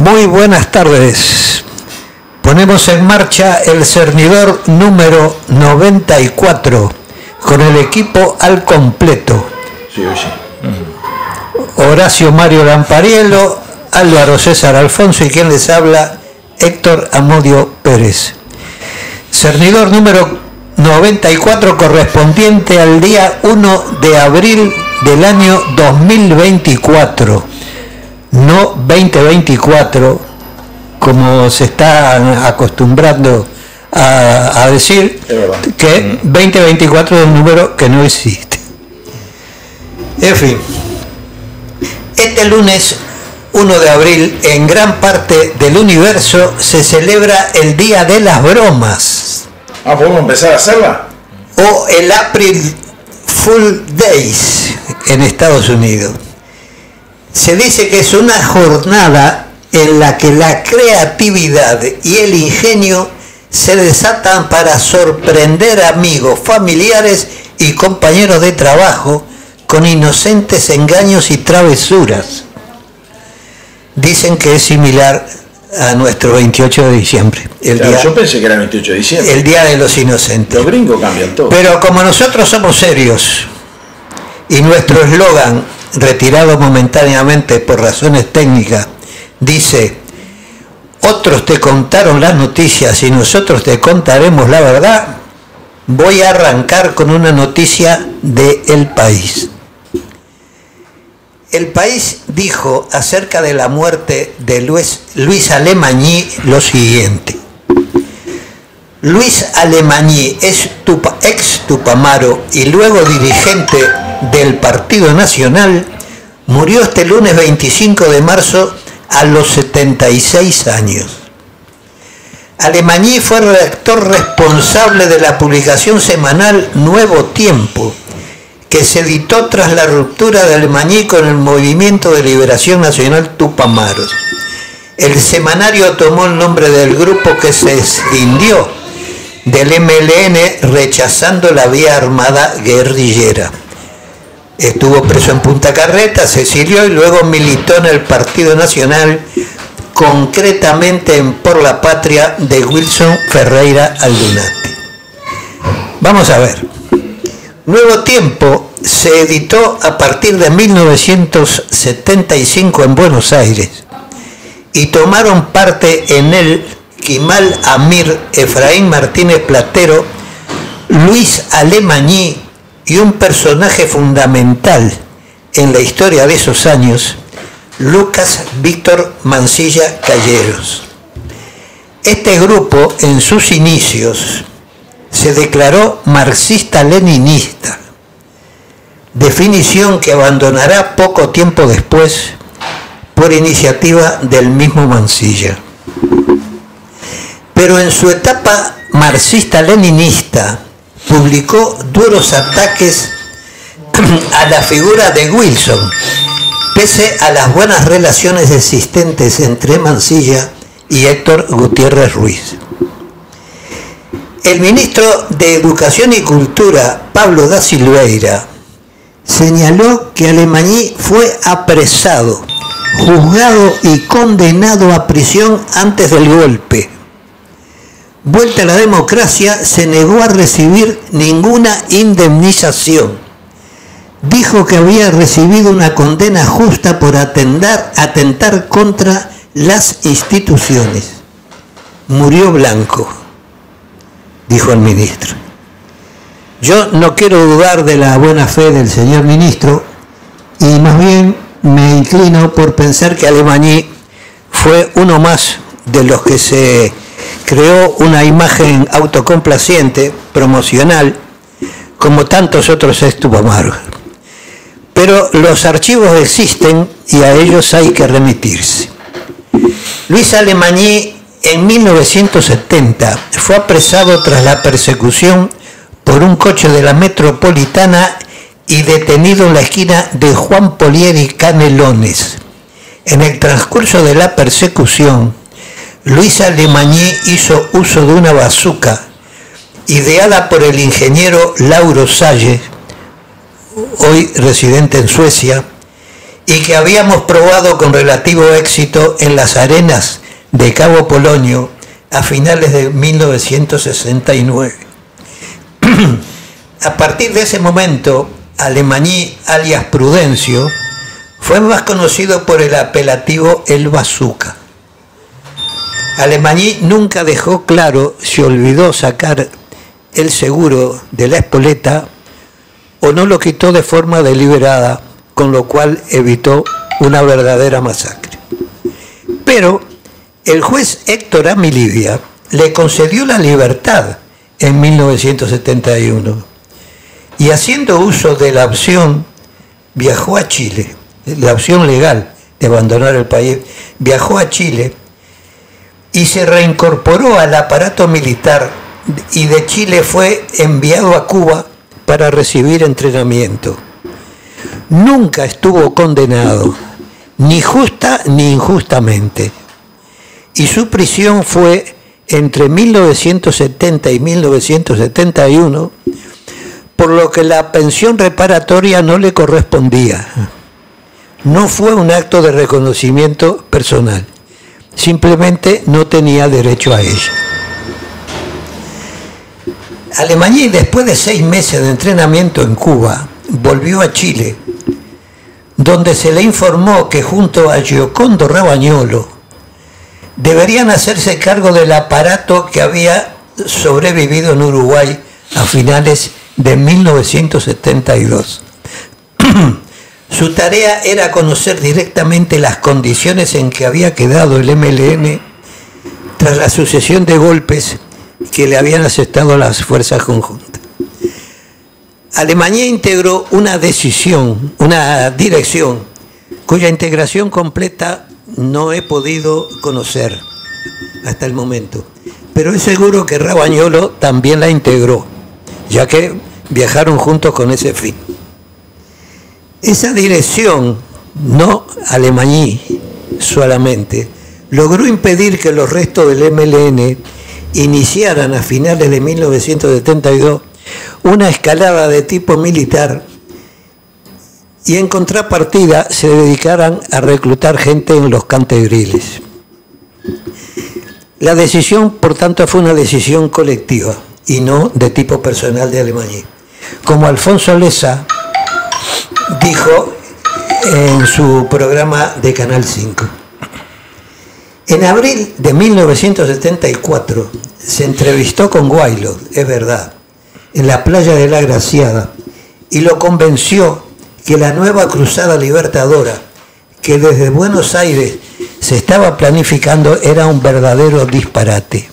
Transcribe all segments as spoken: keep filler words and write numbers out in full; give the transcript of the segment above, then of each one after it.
Muy buenas tardes. Ponemos en marcha el cernidor número noventa y cuatro con el equipo al completo. Sí, sí. Horacio Mario Lampariello, Álvaro César Alfonso y quien les habla, Héctor Amodio Pérez. Cernidor número noventa y cuatro correspondiente al día uno de abril del año dos mil veinticuatro, no veinte veinticuatro, como se está acostumbrando a, a decir, que veinte veinticuatro es un número que no existe. En fin, este lunes uno de abril, en gran parte del universo se celebra el Día de las Bromas. Ah, ¿podemos empezar a hacerla? O el April Fool Days en Estados Unidos. Se dice que es una jornada en la que la creatividad y el ingenio se desatan para sorprender amigos, familiares y compañeros de trabajo con inocentes engaños y travesuras. Dicen que es similar a nuestro veintiocho de diciembre. El Claro, día, yo pensé que era el veintiocho de diciembre. el Día de los Inocentes. Los gringos cambian todo. Pero como nosotros somos serios y nuestro eslogan, retirado momentáneamente por razones técnicas, dice: otros te contaron las noticias y nosotros te contaremos la verdad, voy a arrancar con una noticia de El País. El País dijo acerca de la muerte de Luis, Luis Alemany lo siguiente: Luis Alemany, ex Tupamaro y luego dirigente del Partido Nacional, murió este lunes veinticinco de marzo a los setenta y seis años. Alemany fue redactor responsable de la publicación semanal Nuevo Tiempo, que se editó tras la ruptura de Alemany con el Movimiento de Liberación Nacional Tupamaros. El semanario tomó el nombre del grupo que se escindió del M L N rechazando la vía armada guerrillera. Estuvo preso en Punta Carreta, se exilió y luego militó en el Partido Nacional, concretamente en Por la Patria de Wilson Ferreira Aldunate. Vamos a ver. Nuevo Tiempo se editó a partir de mil novecientos setenta y cinco en Buenos Aires y tomaron parte en él Quimal Amir, Efraín Martínez Platero, Luis Alemany y un personaje fundamental en la historia de esos años, Lucas Víctor Mansilla Calleros. Este grupo, en sus inicios, se declaró marxista-leninista, definición que abandonará poco tiempo después por iniciativa del mismo Mansilla. Pero en su etapa marxista-leninista publicó duros ataques a la figura de Wilson, pese a las buenas relaciones existentes entre Mansilla y Héctor Gutiérrez Ruiz. El ministro de Educación y Cultura, Pablo da Silveira, señaló que Alemany fue apresado, juzgado y condenado a prisión antes del golpe. Vuelta a la democracia, se negó a recibir ninguna indemnización. Dijo que había recibido una condena justa por atentar, atentar contra las instituciones. Murió blanco, dijo el ministro. Yo no quiero dudar de la buena fe del señor ministro y más bien me inclino por pensar que Alemany fue uno más de los que se creó una imagen autocomplaciente, promocional, como tantos otros ex-Tupamaros. Pero los archivos existen y a ellos hay que remitirse. Luis Alemany en mil novecientos setenta fue apresado tras la persecución por un coche de la Metropolitana y detenido en la esquina de Juan Polier y Canelones. En el transcurso de la persecución, Luis Alemany hizo uso de una bazuca ideada por el ingeniero Lauro Salle, hoy residente en Suecia, y que habíamos probado con relativo éxito en las arenas de Cabo Polonio a finales de mil novecientos sesenta y nueve. A partir de ese momento, Alemany, alias Prudencio, fue más conocido por el apelativo El Bazooka. Alemany nunca dejó claro si olvidó sacar el seguro de la espoleta o no lo quitó de forma deliberada, con lo cual evitó una verdadera masacre. Pero el juez Héctor Amilibia le concedió la libertad en mil novecientos setenta y uno y, haciendo uso de la opción, viajó a Chile, la opción legal de abandonar el país, viajó a Chile y se reincorporó al aparato militar, y de Chile fue enviado a Cuba para recibir entrenamiento. Nunca estuvo condenado, ni justa ni injustamente, y su prisión fue entre mil novecientos setenta y mil novecientos setenta y uno, por lo que la pensión reparatoria no le correspondía. No fue un acto de reconocimiento personal, simplemente no tenía derecho a ella. Alemany, después de seis meses de entrenamiento en Cuba, volvió a Chile, donde se le informó que junto a Giocondo Rabagnolo deberían hacerse cargo del aparato que había sobrevivido en Uruguay a finales de mil novecientos setenta y dos. Su tarea era conocer directamente las condiciones en que había quedado el M L N tras la sucesión de golpes que le habían asestado las fuerzas conjuntas. Alemany integró una decisión, una dirección, cuya integración completa no he podido conocer hasta el momento, pero es seguro que Rabagnolo también la integró, ya que viajaron juntos con ese fin. Esa dirección, no Alemany solamente, logró impedir que los restos del M L N iniciaran a finales de mil novecientos setenta y dos una escalada de tipo militar y en contrapartida se dedicaran a reclutar gente en los cantegriles. La decisión, por tanto, fue una decisión colectiva y no de tipo personal de Alemany, como Alfonso Lessa dijo en su programa de Canal cinco. En abril de mil novecientos setenta y cuatro se entrevistó con Wailod, es verdad, en la playa de La Graciada, y lo convenció que la nueva cruzada libertadora que desde Buenos Aires se estaba planificando era un verdadero disparate.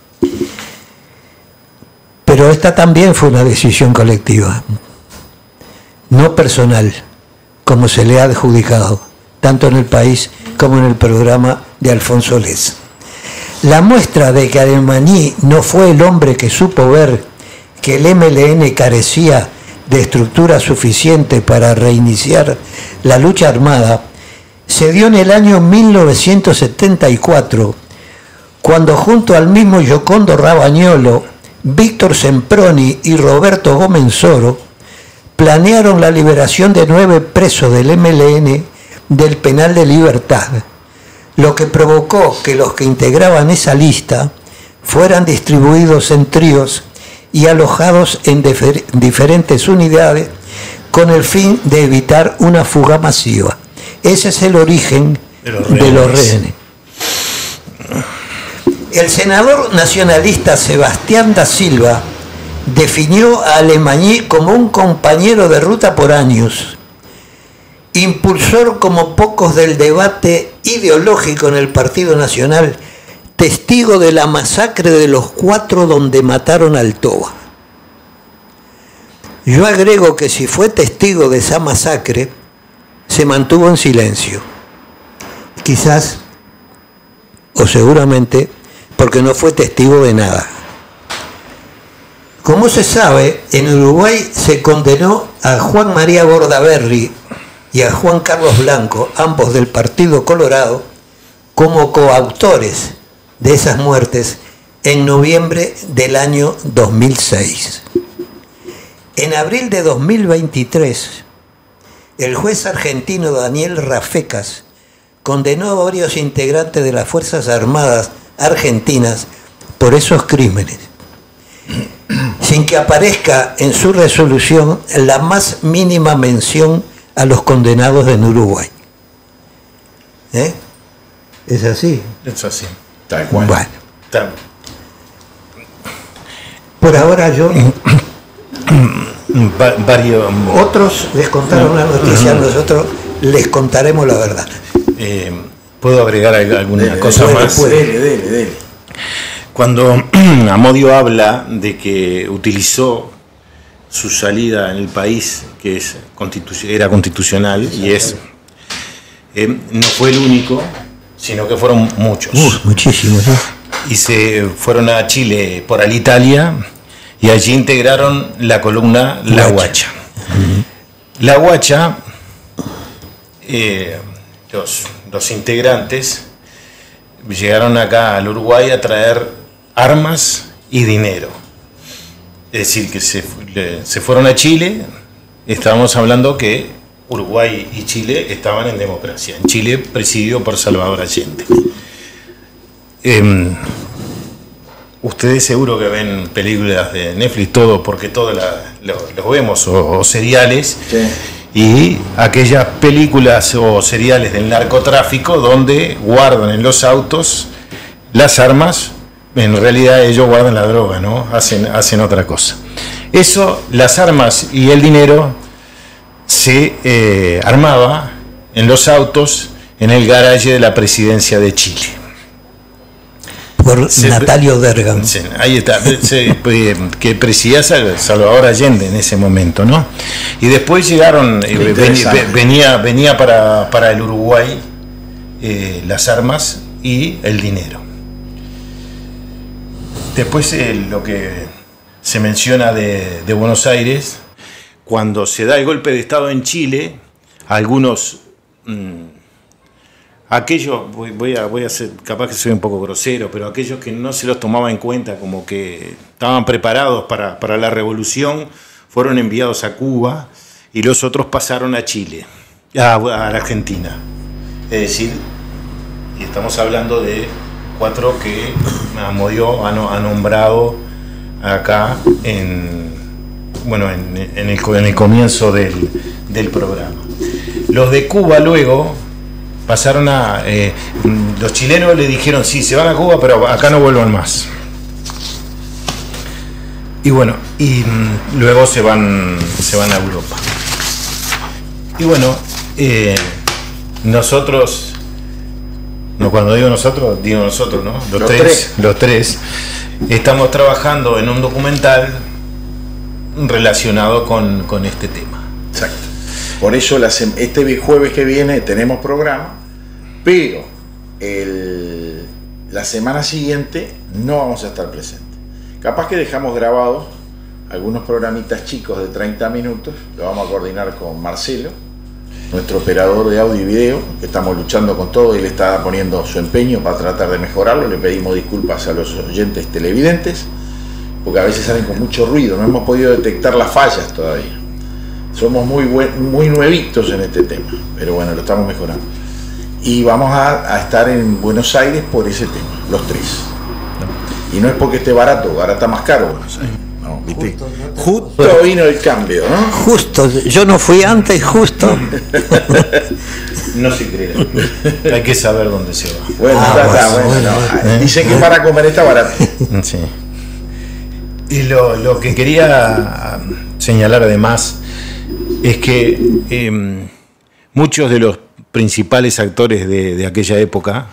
Pero esta también fue una decisión colectiva, no personal, como se le ha adjudicado, tanto en el país como en el programa de Alfonso Lessa. La muestra de que Alemany no fue el hombre que supo ver que el M L N carecía de estructura suficiente para reiniciar la lucha armada se dio en el año mil novecientos setenta y cuatro, cuando junto al mismo Giocondo Rabagnolo, Víctor Semproni y Roberto Gomenzoro planearon la liberación de nueve presos del M L N del penal de Libertad, lo que provocó que los que integraban esa lista fueran distribuidos en tríos y alojados en diferentes unidades con el fin de evitar una fuga masiva. Ese es el origen de los rehenes. De los rehenes. El senador nacionalista Sebastián da Silva definió a Alemany como un compañero de ruta por años, impulsor como pocos del debate ideológico en el Partido Nacional, testigo de la masacre de los cuatro donde mataron al Toba. Yo agrego que si fue testigo de esa masacre, se mantuvo en silencio. Quizás, o seguramente, porque no fue testigo de nada. Como se sabe, en Uruguay se condenó a Juan María Bordaberry y a Juan Carlos Blanco, ambos del Partido Colorado, como coautores de esas muertes en noviembre del año dos mil seis. En abril de dos mil veintitrés, el juez argentino Daniel Rafecas condenó a varios integrantes de las Fuerzas Armadas argentinas por esos crímenes, sin que aparezca en su resolución la más mínima mención a los condenados en Uruguay. ¿Eh? ¿Es así? Es así. Tal cual. Bueno. Tal. Por ahora yo... Va, varios... Otros les contaron una noticia, nosotros les contaremos la verdad. Eh, ¿Puedo agregar alguna dele, cosa dele, más? puede. Dele, dele, dele. Cuando Amodio habla de que utilizó su salida en el país, que es constitu- era constitucional, y es eh, no fue el único, sino que fueron muchos. Uh, muchísimos, ¿sí? Y se fueron a Chile por Alitalia, y allí integraron la columna La Guacha. Uh-huh. La Guacha, eh, los, los integrantes llegaron acá al Uruguay a traer armas y dinero. Es decir, que se, se fueron a Chile. Estábamos hablando que Uruguay y Chile estaban en democracia. En Chile presidido por Salvador Allende. Eh, ustedes seguro que ven películas de Netflix, todo, porque todos los lo vemos, o, o seriales. Sí. Y aquellas películas o seriales del narcotráfico donde guardan en los autos las armas, en realidad ellos guardan la droga, ¿no? Hacen, hacen otra cosa. Eso, las armas y el dinero se eh, armaba en los autos en el garaje de la presidencia de Chile. Por se, Natalio Dergan. Sí, ahí está, se, que presidía Salvador Allende en ese momento, ¿no? Y después llegaron, eh, venía, venía, venía para, para el Uruguay eh, las armas y el dinero. Después eh, lo que se menciona de, de Buenos Aires, cuando se da el golpe de Estado en Chile, algunos... Mmm, aquellos, voy, voy, a, voy a ser, capaz que soy un poco grosero, pero aquellos que no se los tomaba en cuenta, como que estaban preparados para, para la revolución, fueron enviados a Cuba y los otros pasaron a Chile, a, a la Argentina. Es decir, y estamos hablando de cuatro que Amodio ha, ha nombrado acá en, bueno, en, en, el, en el comienzo del, del programa. Los de Cuba luego pasaron a... Eh, los chilenos le dijeron, sí, se van a Cuba, pero acá no vuelvan más. Y bueno, y mm, luego se van, se van a Europa. Y bueno, eh, nosotros, no, cuando digo nosotros, digo nosotros, ¿no? Los, los tres, tres, los tres, estamos trabajando en un documental relacionado con, con este tema. Exacto. Por eso la, este jueves que viene tenemos programa, pero el, la semana siguiente no vamos a estar presentes. Capaz que dejamos grabados algunos programitas chicos de treinta minutos, lo vamos a coordinar con Marcelo, nuestro operador de audio y video, que estamos luchando con todo y él está poniendo su empeño para tratar de mejorarlo. Le pedimos disculpas a los oyentes televidentes, porque a veces salen con mucho ruido, no hemos podido detectar las fallas todavía. Somos muy, buen, muy nuevitos en este tema, pero bueno, lo estamos mejorando. Y vamos a, a estar en Buenos Aires por ese tema, los tres. Y no es porque esté barato, ahora está más caro Buenos Aires. No, ¿viste? Justo, justo vino el cambio, ¿no? Justo, yo no fui antes, justo. No se cree. Hay que saber dónde se va. Bueno, ah, está, está, bueno, bueno, no. ¿eh? Dicen que para comer está barato. Sí. Y lo, lo que quería señalar además es que eh, muchos de los principales actores de, de aquella época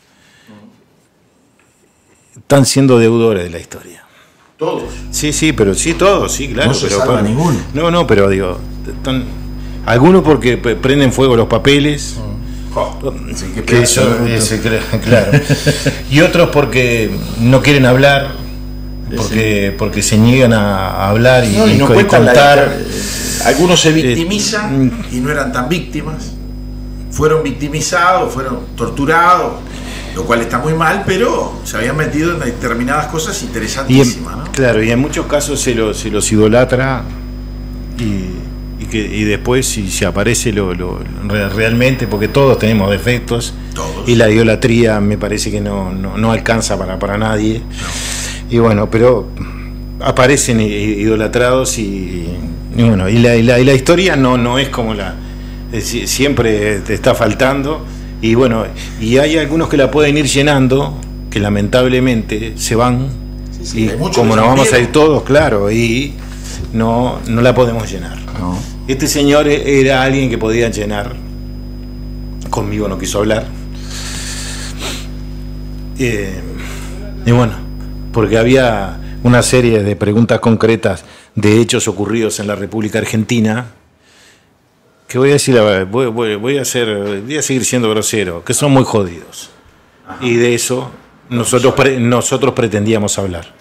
están siendo deudores de la historia. ¿Todos? Sí, sí, pero sí, todos, sí, claro. No se pero, salva pero, ninguno. No, no, pero digo, están, algunos porque prenden fuego los papeles. Oh, sí, que eso, ese, claro. Y otros porque no quieren hablar, porque, sí. porque se niegan a hablar y, no, y, no y contar. La, algunos se victimizan eh, y no eran tan víctimas. Fueron victimizados, fueron torturados, lo cual está muy mal, pero se habían metido en determinadas cosas interesantísimas, y en, ¿no? Claro, y en muchos casos se los, se los idolatra y, y que, y después si, si aparece lo, lo realmente, porque todos tenemos defectos, todos. Y la idolatría me parece que no, no, no alcanza para, para nadie, no. Y bueno, pero aparecen idolatrados y, y bueno, y la, y la, y la historia no, no es como la, es, siempre te está faltando, y bueno, y hay algunos que la pueden ir llenando, que lamentablemente se van, sí, sí, y como nos vamos a ir todos, claro, y no, no la podemos llenar. No. Este señor era alguien que podía llenar, conmigo no quiso hablar, eh, y bueno, porque había una serie de preguntas concretas de hechos ocurridos en la República Argentina, que voy a decir, voy, voy, voy a hacer, voy a seguir siendo grosero, que son muy jodidos. Ajá. Y de eso nosotros pre, nosotros pretendíamos hablar.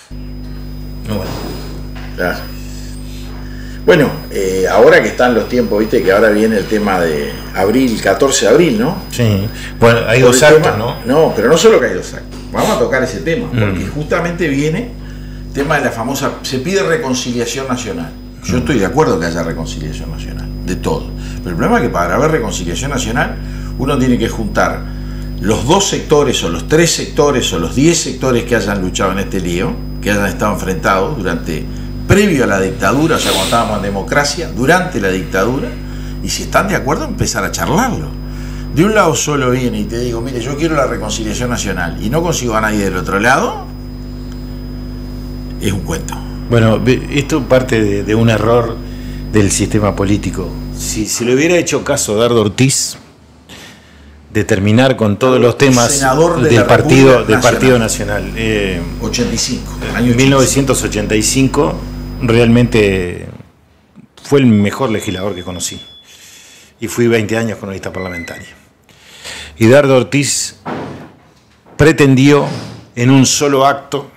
No, bueno. Claro. Bueno, eh, ahora que están los tiempos, viste que ahora viene el tema de abril, catorce de abril, ¿no? Sí. Bueno, hay Por dos actos, tema, ¿no? No, pero no solo que hay dos actos. Vamos a tocar ese tema, porque mm. justamente viene el tema de la famosa, se pide reconciliación nacional. Yo estoy de acuerdo que haya reconciliación nacional, de todo. Pero el problema es que para haber reconciliación nacional, uno tiene que juntar los dos sectores, o los tres sectores, o los diez sectores que hayan luchado en este lío, que hayan estado enfrentados durante, previo a la dictadura, o sea, cuando estábamos en democracia, durante la dictadura, y si están de acuerdo, empezar a charlarlo. De un lado solo viene y te digo, mire, yo quiero la reconciliación nacional, y no consigo a nadie del otro lado, es un cuento. Bueno, esto parte de, de un error del sistema político. Si se le hubiera hecho caso a Dardo Ortiz de terminar con todos los temas de del, partido, del Partido Nacional. Eh, ochenta y cinco. En mil novecientos ochenta y cinco realmente fue el mejor legislador que conocí. Y fui veinte años cronista parlamentario. Y Dardo Ortiz pretendió en un solo acto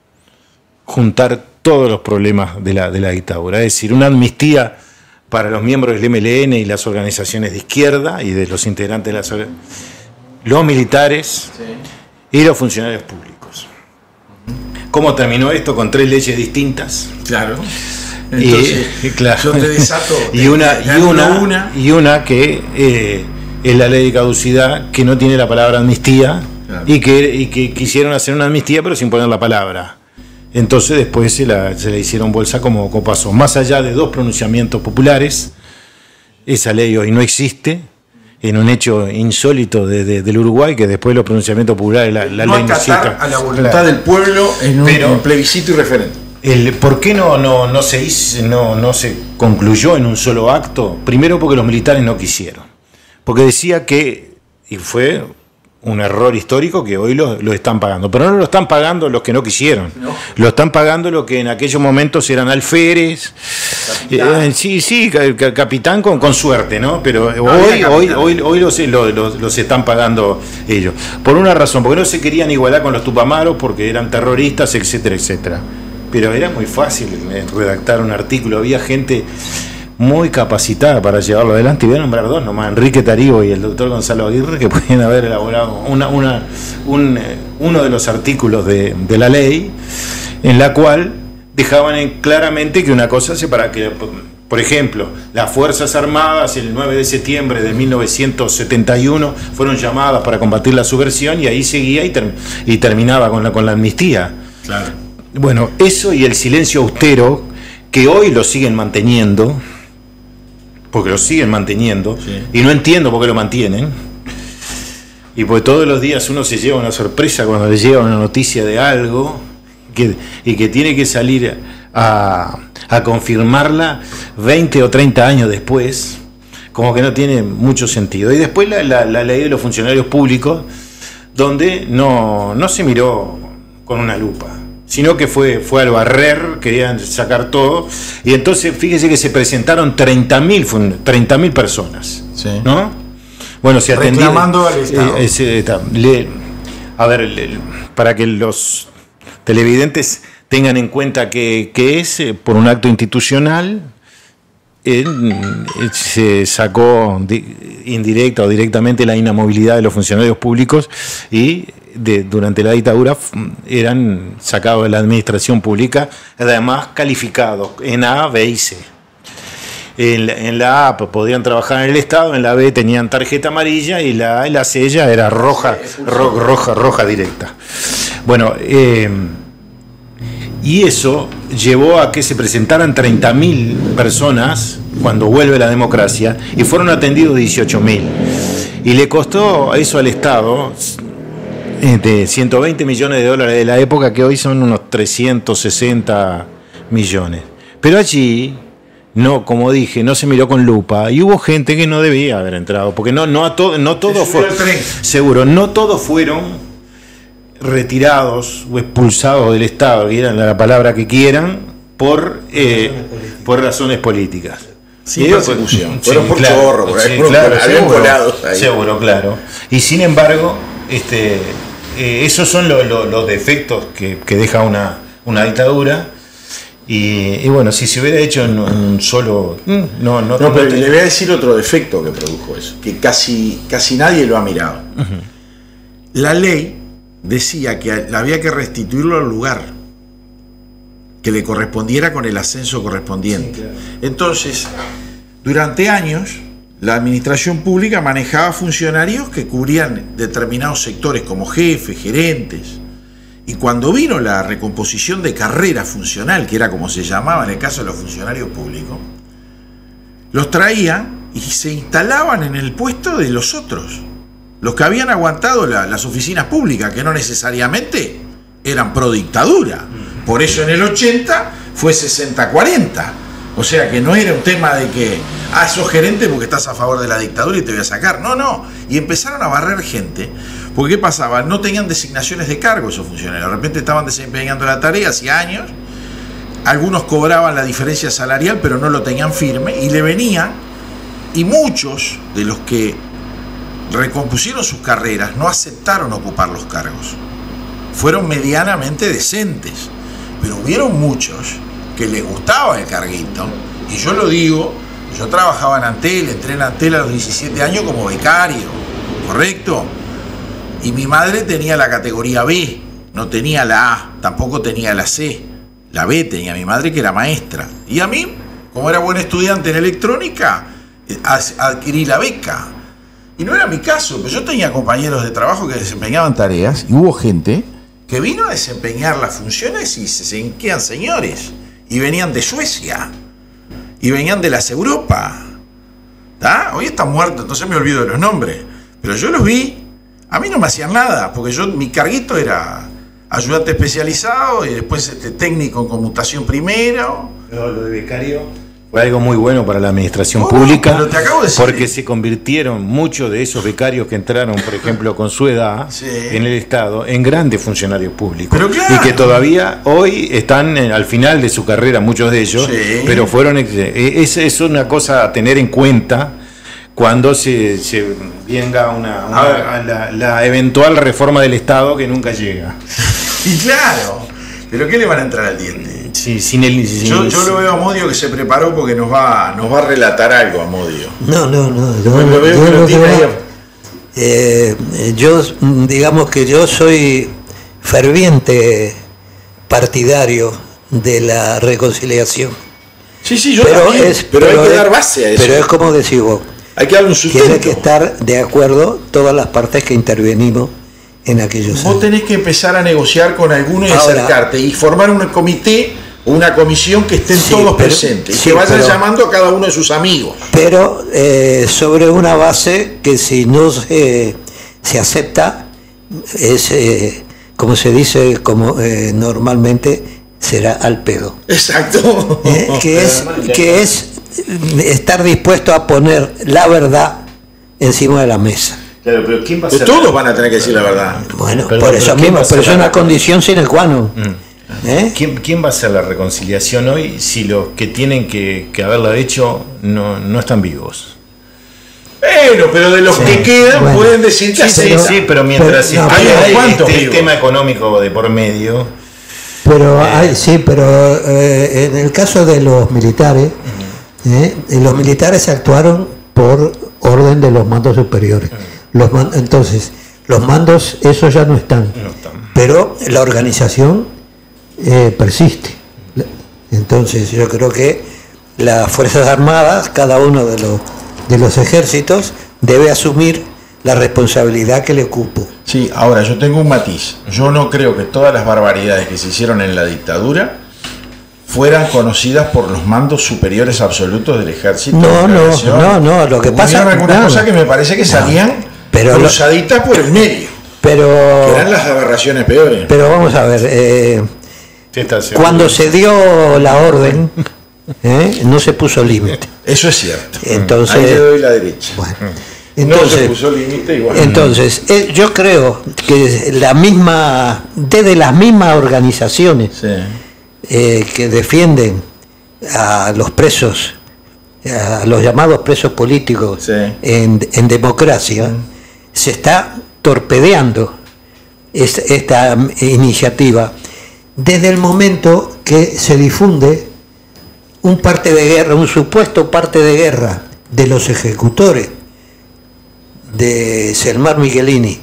juntar todos los problemas de la, de la dictadura, es decir, una amnistía para los miembros del M L N y las organizaciones de izquierda y de los integrantes de las los militares, sí, y los funcionarios públicos. ¿Cómo terminó esto? Con tres leyes distintas. Claro. Entonces, y, claro. Yo te desato. y, una, y, una, una. y una que eh, es la ley de caducidad, que no tiene la palabra amnistía, claro, y, que, y que quisieron hacer una amnistía pero sin poner la palabra. Entonces después se la, se la hicieron bolsa como, como pasó. Más allá de dos pronunciamientos populares, esa ley hoy no existe, en un hecho insólito de, de, del Uruguay, que después de los pronunciamientos populares la, la no ley no acatar a la voluntad, claro, del pueblo en un, pero, un plebiscito y referéndum. El, ¿Por qué no, no, no, se hizo, no, no se concluyó en un solo acto? Primero porque los militares no quisieron. Porque decía que, y fue un error histórico, que hoy lo, lo están pagando. Pero no lo están pagando los que no quisieron. No. Lo están pagando los que en aquellos momentos eran alférez. Eh, sí, sí, capitán con, con suerte, ¿no? Pero no, hoy, hoy, hoy, hoy los, los, los están pagando ellos. Por una razón, porque no se querían igualar con los tupamaros, porque eran terroristas, etcétera, etcétera. Pero era muy fácil redactar un artículo. Había gente muy capacitada para llevarlo adelante, y voy a nombrar dos nomás, Enrique Taribo y el doctor Gonzalo Aguirre, que podían haber elaborado una, una, un, uno de los artículos de, de la ley, en la cual dejaban en claramente que una cosa se para que, por ejemplo, las Fuerzas Armadas el nueve de septiembre de mil novecientos setenta y uno fueron llamadas para combatir la subversión, y ahí seguía y, ter, y terminaba con la, con la amnistía. Claro. Bueno, eso y el silencio austero, que hoy lo siguen manteniendo, porque lo siguen manteniendo, sí, y no entiendo por qué lo mantienen, y porque todos los días uno se lleva una sorpresa cuando le llega una noticia de algo, que, y que tiene que salir a, a confirmarla veinte o treinta años después, como que no tiene mucho sentido. Y después la, la, la ley de los funcionarios públicos, donde no, no se miró con una lupa, sino que fue, fue al barrer, querían sacar todo, y entonces fíjese que se presentaron treinta mil personas, sí, ¿no? Bueno, se atendieron, reclamando al Estado. Eh, ese, le, a ver, le, para que los televidentes tengan en cuenta que, que es eh, por un acto institucional, eh, se sacó di, indirecta o directamente la inamovilidad de los funcionarios públicos, y de, durante la dictadura eran sacados de la administración pública, además calificados en A, B y C. En la, en la A podían trabajar en el Estado, en la B tenían tarjeta amarilla y la A y la C ya era roja, ro, roja, roja directa. Bueno, eh, y eso llevó a que se presentaran treinta mil personas cuando vuelve la democracia y fueron atendidos dieciocho mil. Y le costó eso al Estado de ciento veinte millones de dólares de la época, que hoy son unos trescientos sesenta millones. Pero allí, no, como dije, no se miró con lupa y hubo gente que no debía haber entrado, porque no, no, a to, no todos fueron, seguro, no todos fueron retirados o expulsados del Estado, quieran la palabra que quieran, por, eh, por razones políticas. Sí, persecución. Fueron por claro, chorro, por ahí, sí, claro, habían seguro, volados ahí. Seguro, claro. Y sin embargo, este, eh, esos son lo, lo, los defectos que, que deja una, una dictadura. Y, y bueno, si se hubiera hecho en un solo... No, no, no, no pero te... le voy a decir otro defecto que produjo eso, que casi, casi nadie lo ha mirado. Uh-huh. La ley decía que había que restituirlo al lugar que le correspondiera con el ascenso correspondiente. Sí, claro. Entonces, durante años, la administración pública manejaba funcionarios que cubrían determinados sectores como jefes, gerentes. Y cuando vino la recomposición de carrera funcional, que era como se llamaba en el caso de los funcionarios públicos, los traían y se instalaban en el puesto de los otros, los que habían aguantado la, las oficinas públicas, que no necesariamente eran pro dictadura. Por eso en el ochenta fue sesenta cuarenta. O sea que no era un tema de que, ah, sos gerente porque estás a favor de la dictadura y te voy a sacar. No, no. Y empezaron a barrer gente. Porque ¿qué pasaba? No tenían designaciones de cargo esos funcionarios. De repente estaban desempeñando la tarea hacía años. Algunos cobraban la diferencia salarial, pero no lo tenían firme. Y le venían. Y muchos de los que recompusieron sus carreras no aceptaron ocupar los cargos. Fueron medianamente decentes. Pero hubieron muchos que les gustaba el carguito, y yo lo digo, yo trabajaba en Antel, entré en Antel a los diecisiete años como becario, ¿correcto? Y mi madre tenía la categoría B, no tenía la A, tampoco tenía la C, la B tenía mi madre, que era maestra, y a mí, como era buen estudiante en electrónica, adquirí la beca, y no era mi caso, pero yo tenía compañeros de trabajo que desempeñaban tareas, y hubo gente que vino a desempeñar las funciones y se sentían señores. Y venían de Suecia. Y venían de las Europa. ¿Tá? Hoy están muertos, entonces me olvido de los nombres. Pero yo los vi. A mí no me hacían nada, porque yo mi carguito era ayudante especializado y después este, técnico en conmutación primero. Pero lo de becario fue algo muy bueno para la administración oh, pública, pero te acabo de decir, porque se convirtieron muchos de esos becarios que entraron, por ejemplo, con su edad sí. en el Estado, en grandes funcionarios públicos. Pero claro. Y que todavía hoy están en, al final de su carrera, muchos de ellos, sí. pero fueron... Es, es una cosa a tener en cuenta cuando se, se venga una, una la, la eventual reforma del Estado que nunca llega. Y claro, pero ¿qué le van a entrar al diente? Sí, sin el, sin yo, el, yo lo veo a Modio que se preparó porque nos va, nos va a relatar algo a Modio. No, no, no. Yo, lo veo yo, que lo tiene ahí. Eh, yo, digamos que yo soy ferviente partidario de la reconciliación. Sí, sí, yo pero también, es, pero, pero hay que es, dar base a eso. Pero es como decís vos. Hay que darle un sustento. Tiene que estar de acuerdo todas las partes que intervenimos en aquellos Vos años. tenés que empezar a negociar con alguno y Ahora, acercarte y formar un comité o una comisión que estén sí, todos pero, presentes y sí, que vayan pero, llamando a cada uno de sus amigos. Pero eh, sobre una base que si no se, se acepta, es, eh, como se dice como eh, normalmente, será al pedo. Exacto. Eh, que, es, que es estar dispuesto a poner la verdad encima de la mesa. Claro, pero ¿quién va a ser? Todos van a tener que decir la verdad. Bueno, Perdón, por eso mismo, pero es una condición sine qua non. Mm. ¿Eh? ¿Quién, ¿Quién va a hacer la reconciliación hoy si los que tienen que, que haberla hecho no, no están vivos? Bueno, pero de los sí, que quedan bueno, pueden decir que sí, sí, sí, pero mientras pero, no, hay no, este el tema económico de por medio. Pero eh, hay, sí, pero eh, en el caso de los militares, uh-huh. eh, los militares actuaron por orden de los mandos superiores. Uh-huh. Los man, entonces, los mandos, esos ya no están, no están. Pero la organización eh, persiste. Entonces, yo creo que las Fuerzas Armadas, cada uno de los, de los ejércitos, debe asumir la responsabilidad que le ocupo. Sí, ahora yo tengo un matiz. Yo no creo que todas las barbaridades que se hicieron en la dictadura fueran conocidas por los mandos superiores absolutos del ejército. No, no, no, no, lo que pasa... Hubieron algunas no, cosas que me parece que salían no, pero cruzaditas lo, por el medio. Pero... Que eran las aberraciones peores. Pero vamos a ver, eh, cuando se dio la orden, eh, no se puso límite. Eso es cierto. Entonces, ahí le doy la derecha. Bueno, entonces, no se puso límite igual. Entonces, eh, yo creo que la misma, desde las mismas organizaciones, sí. Eh, que defienden a los presos, a los llamados presos políticos, sí. en, en democracia, mm. se está torpedeando esta, esta iniciativa desde el momento que se difunde un parte de guerra, un supuesto parte de guerra de los ejecutores de Selmar Michelini,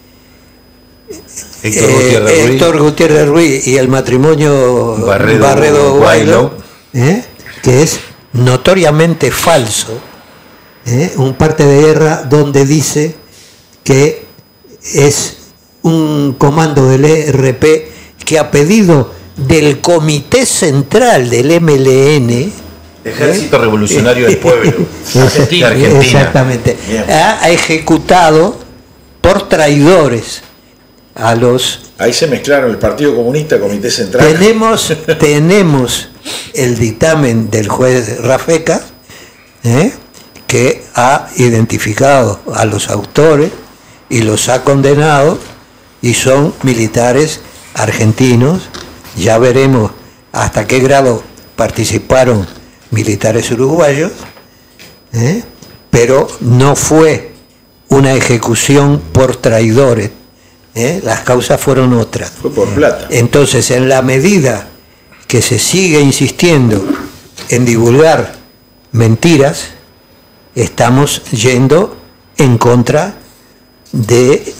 Héctor Gutiérrez, eh, Héctor Gutiérrez Ruiz y el matrimonio Barredo, Barredo Guaylo, ¿eh? que es notoriamente falso, ¿eh? un parte de guerra donde dice que es un comando del E R P que a pedido del Comité Central del M L N, Ejército ¿eh? Revolucionario del Pueblo, Argentina, Argentina. Exactamente, ha ejecutado por traidores a los... Ahí se mezclaron el Partido Comunista, Comité Central. Tenemos, tenemos el dictamen del juez Rafecas, ¿eh? que ha identificado a los autores y los ha condenado, y son militares argentinos. Ya veremos hasta qué grado participaron militares uruguayos, ¿eh? pero no fue una ejecución por traidores. ¿Eh? Las causas fueron otras. Fue por plata. Entonces, en la medida que se sigue insistiendo en divulgar mentiras, estamos yendo en contra de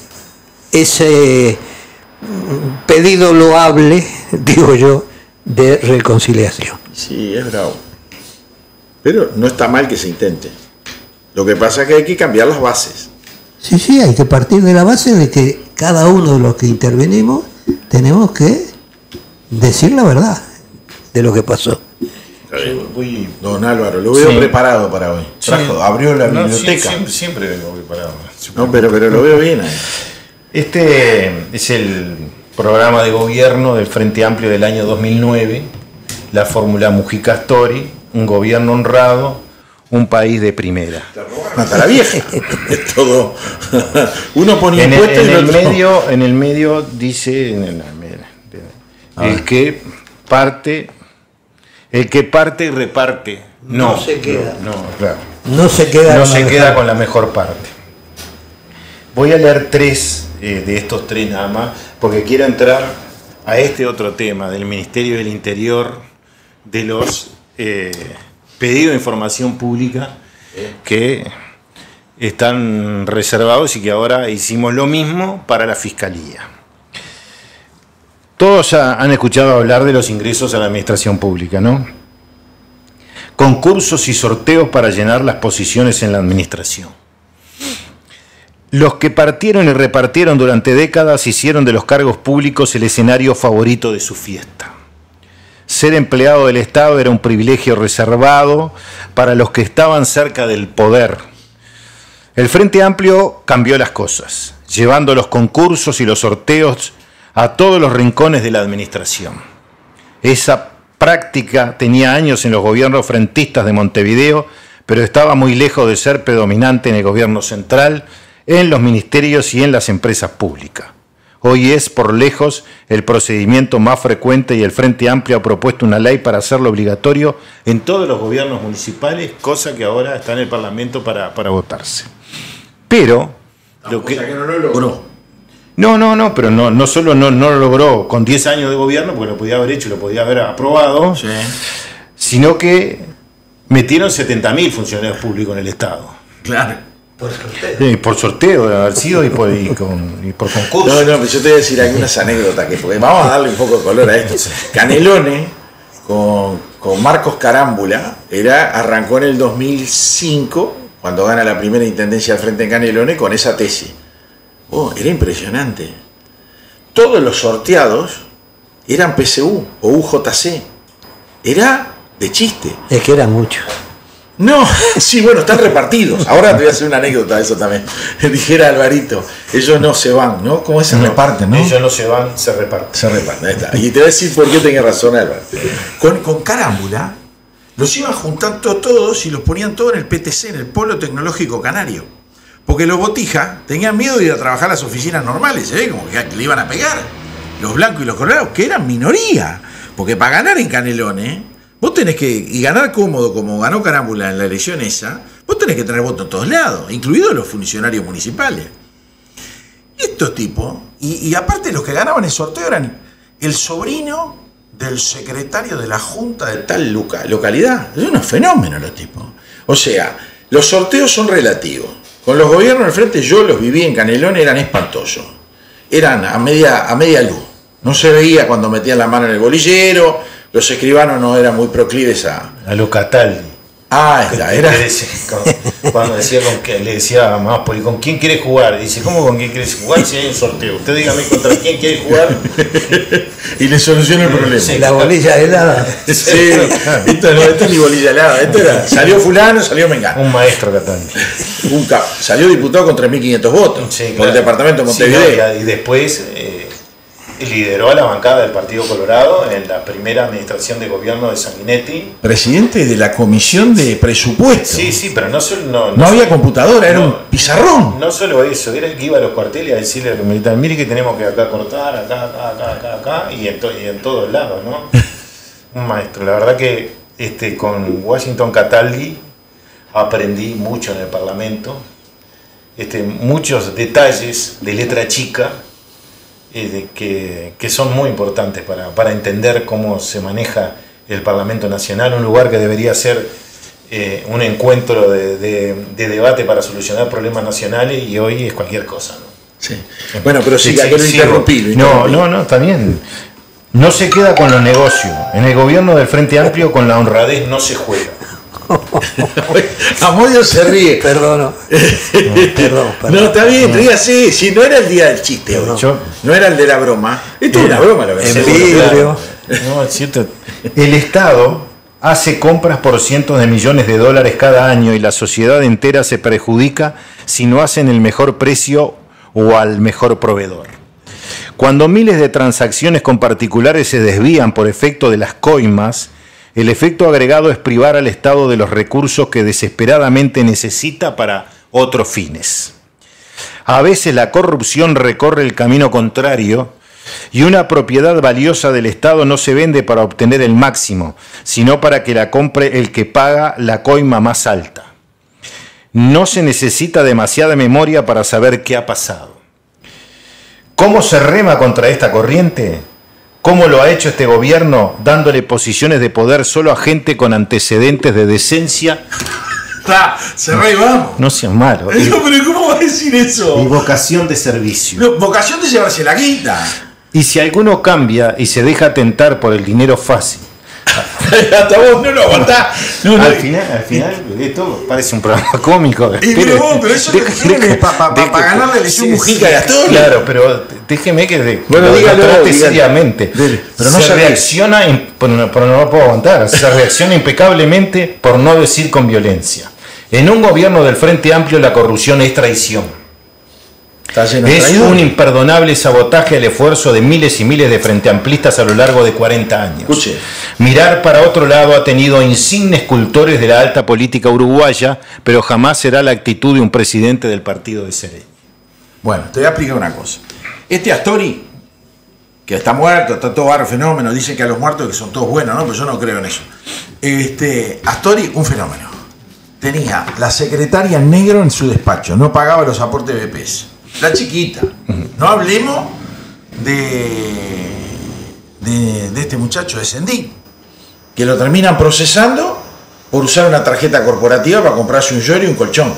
ese pedido loable, digo yo, de reconciliación. Sí, es bravo. Pero no está mal que se intente. Lo que pasa es que hay que cambiar las bases. Sí, sí, hay que partir de la base de que cada uno de los que intervenimos tenemos que decir la verdad de lo que pasó. Uy, don Álvaro, lo veo sí. preparado para hoy. Trajo, sí. Abrió la no, biblioteca. Siempre, siempre vengo preparado. No, pero, pero lo veo bien ahí. Este es el programa de gobierno del Frente Amplio del año dos mil nueve, la fórmula Mujica Astori, un gobierno honrado, un país de primera. Hasta la vieja. Es todo. Uno ponía en impuestos el, y en el el medio, en el medio dice en el, el que parte, el que parte y reparte. No, no se queda. No, no, claro. No se queda. No se queda con la mejor parte. Voy a leer tres eh, de estos tres nada más, porque quiero entrar a este otro tema del Ministerio del Interior, de los eh, pedidos de información pública que están reservados y que ahora hicimos lo mismo para la Fiscalía. Todos han escuchado hablar de los ingresos a la administración pública, ¿no? Concursos y sorteos para llenar las posiciones en la administración. Los que partieron y repartieron durante décadas hicieron de los cargos públicos el escenario favorito de su fiesta. Ser empleado del Estado era un privilegio reservado para los que estaban cerca del poder. El Frente Amplio cambió las cosas, llevando los concursos y los sorteos a todos los rincones de la administración. Esa práctica tenía años en los gobiernos frentistas de Montevideo, pero estaba muy lejos de ser predominante en el gobierno central, en los ministerios y en las empresas públicas. Hoy es, por lejos, el procedimiento más frecuente y el Frente Amplio ha propuesto una ley para hacerlo obligatorio en todos los gobiernos municipales, cosa que ahora está en el Parlamento para, para votarse. Pero... No, lo que, que no lo logró. No, no, no, pero no, no solo no, no lo logró con diez años de gobierno, porque lo podía haber hecho y lo podía haber aprobado, sí. sino que metieron setenta mil funcionarios públicos en el Estado. Claro. Por sorteo. Sí, por sorteo de haber sido y por, y con, y por concurso. No, no, pero yo te voy a decir algunas anécdotas, que porque vamos a darle un poco de color a esto. Canelones, con, con Marcos Carámbula, era, arrancó en el dos mil cinco, cuando gana la primera intendencia del Frente en Canelones, con esa tesis. Oh, era impresionante. Todos los sorteados eran P S U o U J C. Era de chiste. Es que eran muchos. No, sí, bueno, están repartidos. Ahora te voy a hacer una anécdota de eso también. Dijera Alvarito, ellos no se van, ¿no? ¿Cómo es? Se reparten, ¿no? Ellos no se van, se reparten. Se reparten, ahí está. Y te voy a decir por qué tenía razón Álvaro. Con, con Carámbula, los iban juntando todos y los ponían todos en el P T C, en el Polo Tecnológico Canario. Porque los botijas tenían miedo de ir a trabajar a las oficinas normales, ¿eh? Como que le iban a pegar. Los blancos y los colorados, que eran minoría. Porque para ganar en Canelones, vos tenés que, y ganar cómodo como ganó Carámbula en la elección esa, vos tenés que tener votos en todos lados, incluidos los funcionarios municipales. Y estos tipos, y, y aparte los que ganaban el sorteo eran el sobrino del secretario de la junta de tal loca, localidad. Es un fenómeno los tipos. O sea, los sorteos son relativos. Con los gobiernos del frente yo los viví en Canelones, eran espantosos. Eran a media, a media luz. No se veía cuando metían la mano en el bolillero, los escribanos no eran muy proclives a... A lo Cataldi. Ah, era, era. Cuando decía con que, le decía a Máspoli, ¿con quién quieres jugar? Y dice, ¿cómo con quién quieres jugar si hay un sorteo? Usted dígame contra quién quiere jugar. Y le soluciona el problema. Sí, la bolilla helada. Sí, esto no, esto es ni bolilla helada. Esto era, salió fulano, salió Mengano. Un maestro Cataldi. Un cap, salió diputado con tres mil quinientos votos. Sí, claro. Por el departamento de Montevideo. Sí, no, y, y después eh, lideró a la bancada del Partido Colorado en la primera administración de gobierno de Sanguinetti. Presidente de la Comisión de Presupuesto. Sí, sí, pero no solo... No, no, no había solo, computadora, era no, un pizarrón. No solo eso, era el que iba a los cuarteles a decirle a los militares, mire que tenemos que acá cortar, acá, acá, acá, acá, acá, y en, to, y en todos lados, ¿no? Un maestro. La verdad que este, con Washington Cataldi aprendí mucho en el Parlamento, este, muchos detalles de letra chica, Eh, de que, que son muy importantes para, para entender cómo se maneja el Parlamento Nacional, un lugar que debería ser eh, un encuentro de, de, de debate para solucionar problemas nacionales, y hoy es cualquier cosa, ¿no? Sí. Bueno, pero sí, sí, que lo sí, interrumpí, lo interrumpí. No, no, no, está bien. No se queda con los negocios. En el gobierno del Frente Amplio con la honradez no se juega. Amodio se ríe. Perdono. No, perdón, perdón. No, está bien, ríase. Si no era el día del chiste hoy, Yo, no era el de la broma. Esto es una broma, lo que En vidrio. No, es cierto. El Estado hace compras por cientos de millones de dólares cada año y la sociedad entera se perjudica si no hacen el mejor precio o al mejor proveedor. Cuando miles de transacciones con particulares se desvían por efecto de las coimas, el efecto agregado es privar al Estado de los recursos que desesperadamente necesita para otros fines. A veces la corrupción recorre el camino contrario y una propiedad valiosa del Estado no se vende para obtener el máximo, sino para que la compre el que paga la coima más alta. No se necesita demasiada memoria para saber qué ha pasado. ¿Cómo se rema contra esta corriente? ¿Cómo lo ha hecho este gobierno, dándole posiciones de poder solo a gente con antecedentes de decencia? Está, cerrá y vamos. No seas malo. No, pero ¿cómo va a decir eso? Y vocación de servicio. No, vocación de llevarse la guita. Y si alguno cambia y se deja tentar por el dinero fácil. Hasta vos no lo aguantás. No, no. Al final, al final, esto parece un programa cómico. Y pero, vos, pero eso es para pa, pa, pa ganar la elección sí, Mujica sí, y Astor. Claro, pero déjeme que de, bueno, dígalo, trate dígalo. seriamente. Dele. Pero no se, se reacciona, in, por, por, no lo puedo aguantar, se reacciona impecablemente, por no decir con violencia. En un gobierno del Frente Amplio la corrupción es traición. Es un imperdonable sabotaje al esfuerzo de miles y miles de frenteamplistas a lo largo de cuarenta años. Escuche. Mirar para otro lado ha tenido insignes cultores de la alta política uruguaya, pero jamás será la actitud de un presidente del partido de Seré. Bueno, te voy a explicar una cosa. Este Astori, que está muerto, está todo barro fenómeno, dicen que a los muertos que son todos buenos, ¿no? Pero yo no creo en eso. Este, Astori, un fenómeno. Tenía la secretaria en negro en su despacho, no pagaba los aportes de B P S. La chiquita. No hablemos de, de, de este muchacho de Sendí, que lo terminan procesando por usar una tarjeta corporativa para comprarse un lloro y un colchón.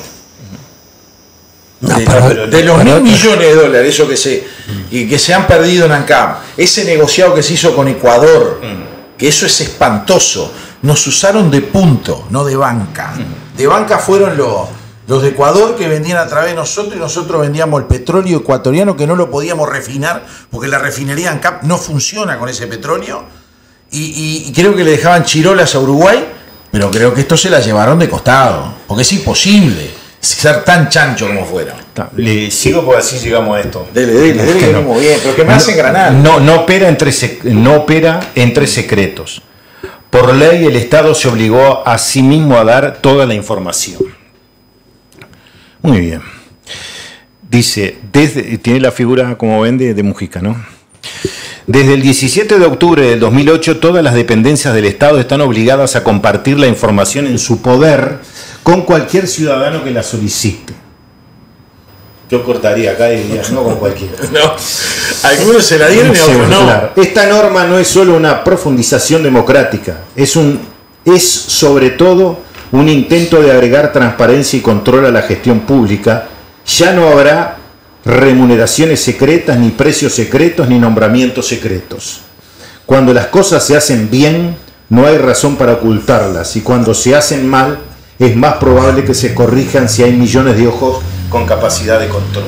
No, de, pero, de los mil millones de dólares, eso que se, que, que se han perdido en ANCAP, ese negociado que se hizo con Ecuador, que que eso es espantoso. Nos usaron de punto, no de banca. De banca fueron los, los de Ecuador que vendían a través de nosotros y nosotros vendíamos el petróleo ecuatoriano que no lo podíamos refinar porque la refinería ANCAP no funciona con ese petróleo. Y, y, y creo que le dejaban chirolas a Uruguay, pero creo que esto se la llevaron de costado, porque es imposible ser tan chancho como fuera. Le sigo porque así llegamos a esto. Dele, dele, dele, que no, muy bien, pero que me no, hacen granar. No, no, opera entre, no opera entre secretos. Por ley, el Estado se obligó a sí mismo a dar toda la información. Muy bien. Dice, desde, tiene la figura, como ven, de, de Mujica, ¿no? Desde el diecisiete de octubre del dos mil ocho, todas las dependencias del Estado están obligadas a compartir la información en su poder con cualquier ciudadano que la solicite. Yo cortaría acá y diría, no con cualquiera. No, algunos se la dieron y otros no. Claro. Esta norma no es solo una profundización democrática, es, un, es sobre todo un intento de agregar transparencia y control a la gestión pública. Ya no habrá remuneraciones secretas, ni precios secretos, ni nombramientos secretos. Cuando las cosas se hacen bien, no hay razón para ocultarlas, y cuando se hacen mal, es más probable que se corrijan si hay millones de ojos con capacidad de control.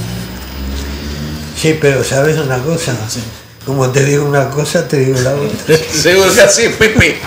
Sí, pero ¿sabes una cosa? Sí. Como te digo una cosa, te digo la otra. Seguro que así, Pepe.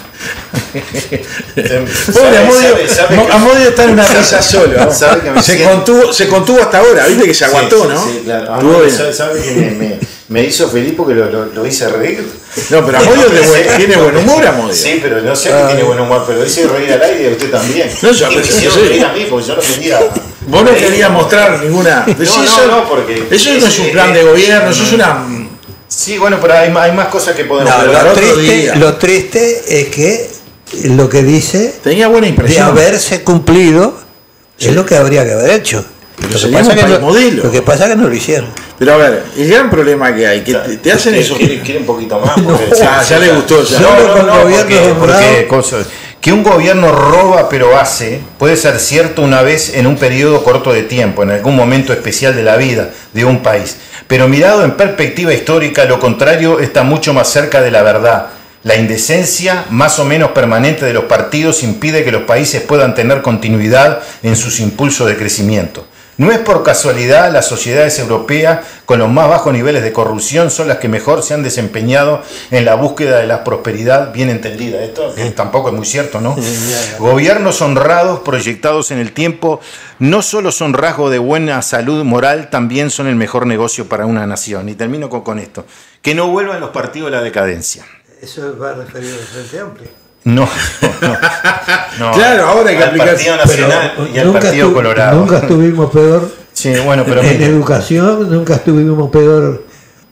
Pobre Amodio, Amodio está en una risa solo. ¿No? Se, siento... contuvo, se contuvo hasta ahora, viste que se aguantó, sí, sí, ¿no? Sí, claro. Amodio, ¿sabe, sabe que me, me, me hizo feliz porque lo, lo, lo hice reír? No, pero Amodio no, tiene buen humor, Amodio. Sí, pero no sé que tiene buen humor, pero hice reír al aire y usted también. No, yo y me hicieron sí. reír a mí porque yo no quería. Vos no querías mostrar ninguna. No, sí, no, eso, no, porque. Eso no es un plan de gobierno, eso es una. Sí, bueno, pero hay, hay más cosas que podemos no, hablar lo otro triste, día. Lo triste es que lo que dice tenía buena impresión de haberse cumplido sí. es lo que habría que haber hecho. Pero lo, que pasa que no, modelo. lo que pasa es que no lo hicieron. Pero a ver, el gran problema que hay, que te, te hacen eso. Quiere, quiere un poquito más. Porque no, ya, ya le gustó. Ya. No, no, con no, gobierno porque, porque cosas, que un gobierno roba pero hace, puede ser cierto una vez en un periodo corto de tiempo, en algún momento especial de la vida de un país. Pero mirado en perspectiva histórica, lo contrario está mucho más cerca de la verdad. La indecencia, más o menos permanente de los partidos, impide que los países puedan tener continuidad en sus impulsos de crecimiento. No es por casualidad las sociedades europeas con los más bajos niveles de corrupción son las que mejor se han desempeñado en la búsqueda de la prosperidad bien entendida. Esto que tampoco es muy cierto, ¿no? Gobiernos honrados, proyectados en el tiempo, no solo son rasgos de buena salud moral, también son el mejor negocio para una nación. Y termino con, con esto. Que no vuelvan los partidos a la decadencia. ¿Eso va referido al Frente Amplio? No, no, no. Claro, ahora hay que al aplicar. Partido Nacional y al Partido estu- Colorado. Nunca estuvimos peor. Sí, bueno, pero en mire. educación, nunca estuvimos peor.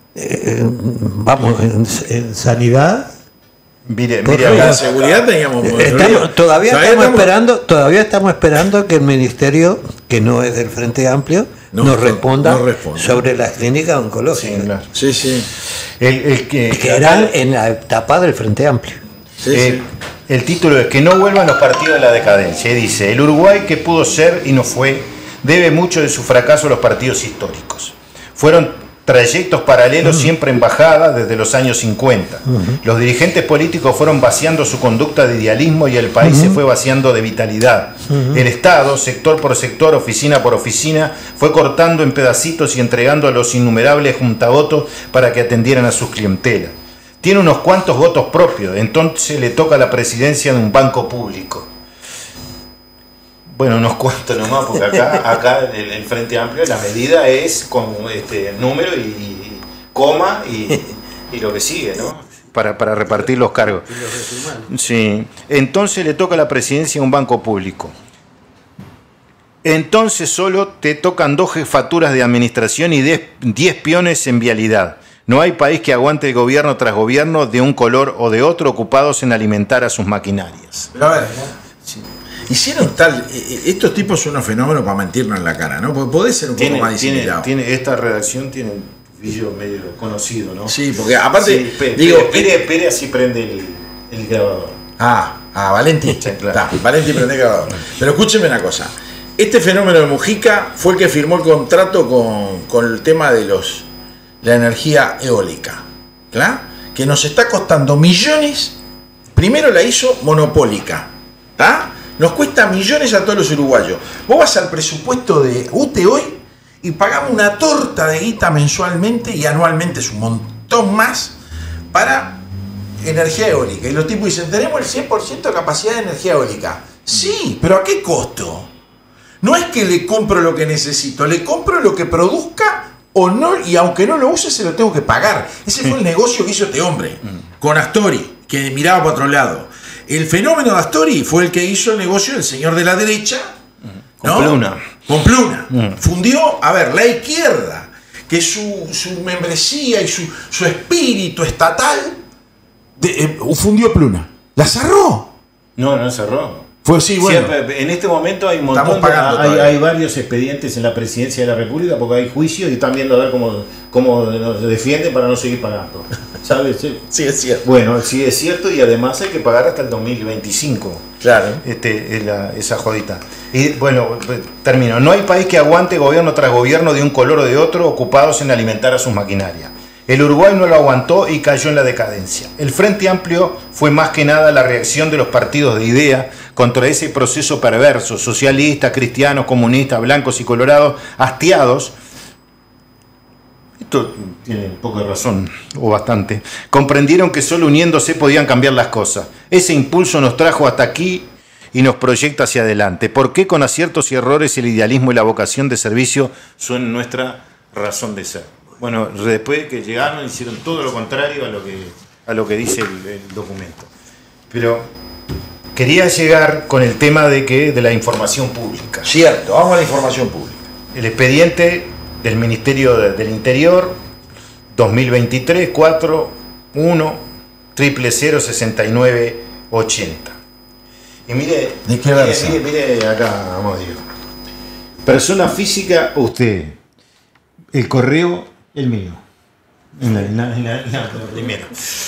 Eh, vamos, en, en sanidad. Mire, Por mire favor. acá. En seguridad teníamos. Estamos, todavía, Todavía estamos estamos- esperando, todavía estamos esperando que el ministerio, que no es del Frente Amplio, No, nos responda no responde. sobre las clínicas oncológicas, Sí, claro. Sí, sí. El, el que, que eran en la etapa del Frente Amplio. Sí, el, sí. el título es que no vuelvan los partidos a la decadencia. Y dice, el Uruguay que pudo ser y no fue, debe mucho de su fracaso a los partidos históricos. Fueron trayectos paralelos, uh-huh. siempre en bajada desde los años cincuenta. Uh-huh. Los dirigentes políticos fueron vaciando su conducta de idealismo y el país uh-huh. se fue vaciando de vitalidad. Uh-huh. El Estado, sector por sector, oficina por oficina, fue cortando en pedacitos y entregando a los innumerables juntavotos para que atendieran a sus clientelas. Tiene unos cuantos votos propios, entonces le toca la presidencia de un banco público. Bueno, unos cuantos nomás, porque acá, acá el, el Frente Amplio, la medida es con este número y, y coma y, y lo que sigue, ¿no? Para, para repartir los cargos. Sí. Entonces le toca la presidencia de un banco público. Entonces solo te tocan dos jefaturas de administración y diez peones en vialidad. No hay país que aguante el gobierno tras gobierno de un color o de otro ocupados en alimentar a sus maquinarias. Pero a ver, sí. Hicieron tal. Estos tipos son unos fenómenos para mentirnos en la cara, ¿no? Porque podés ser un tiene, poco más disimulado. Tiene, tiene, esta redacción tiene un vídeo medio conocido, ¿no? Sí, porque aparte. Sí, espere, digo, espere, espere, así prende el, el grabador. Ah, ah, Valenti. Sí, claro. Está, Valenti prende el grabador. Pero escúcheme una cosa. Este fenómeno de Mujica fue el que firmó el contrato con, con el tema de los la energía eólica, ¿claro? Que que nos está costando millones. Primero la hizo monopólica, ¿tá? Nos cuesta millones a todos los uruguayos. Vos vas al presupuesto de U T E hoy y pagamos una torta de guita mensualmente y anualmente es un montón más para energía eólica. Y los tipos dicen, tenemos el cien por ciento de capacidad de energía eólica. Sí, pero ¿a qué costo? No es que le compro lo que necesito, le compro lo que produzca o no, y aunque no lo use se lo tengo que pagar. Ese fue el negocio que hizo este hombre con Astori, que miraba para otro lado. El fenómeno de Astori fue el que hizo el negocio del señor de la derecha, ¿no? Con Pluna. Con Pluna. Mm. Fundió, a ver, la izquierda, que su, su membresía y su, su espíritu estatal, de, eh, fundió Pluna. La cerró. No, no cerró. Fue sí, bueno. Sí, en este momento hay un montón de, hay, hay varios expedientes en la presidencia de la República porque hay juicios y están viendo a ver cómo, cómo nos defienden para no seguir pagando. ¿Sabes? Sí. Sí, es cierto. Bueno, sí es cierto y además hay que pagar hasta el dos mil veinticinco. Claro. Este, es la, esa jodita. Y bueno, termino. No hay país que aguante gobierno tras gobierno de un color o de otro ocupados en alimentar a sus maquinarias. El Uruguay no lo aguantó y cayó en la decadencia. El Frente Amplio fue más que nada la reacción de los partidos de idea contra ese proceso perverso, socialistas, cristianos, comunistas, blancos y colorados, hastiados. Esto tiene un poco de razón, o bastante. Comprendieron que solo uniéndose podían cambiar las cosas. Ese impulso nos trajo hasta aquí y nos proyecta hacia adelante. ¿Por qué con aciertos y errores el idealismo y la vocación de servicio son nuestra razón de ser? Bueno, después que llegaron hicieron todo lo contrario a lo que, a lo que dice el, el documento. Pero quería llegar con el tema de, que, de la información pública. Cierto, vamos a la información pública. El expediente del Ministerio de, del Interior, dos mil veintitrés, cuatro uno cero cero cero sesenta y nueve ochenta. Y mire, ¿de qué mire, mire, mire acá, vamos a decir. Persona física, usted. El correo, el mío. En la, en la, en la, en la primera.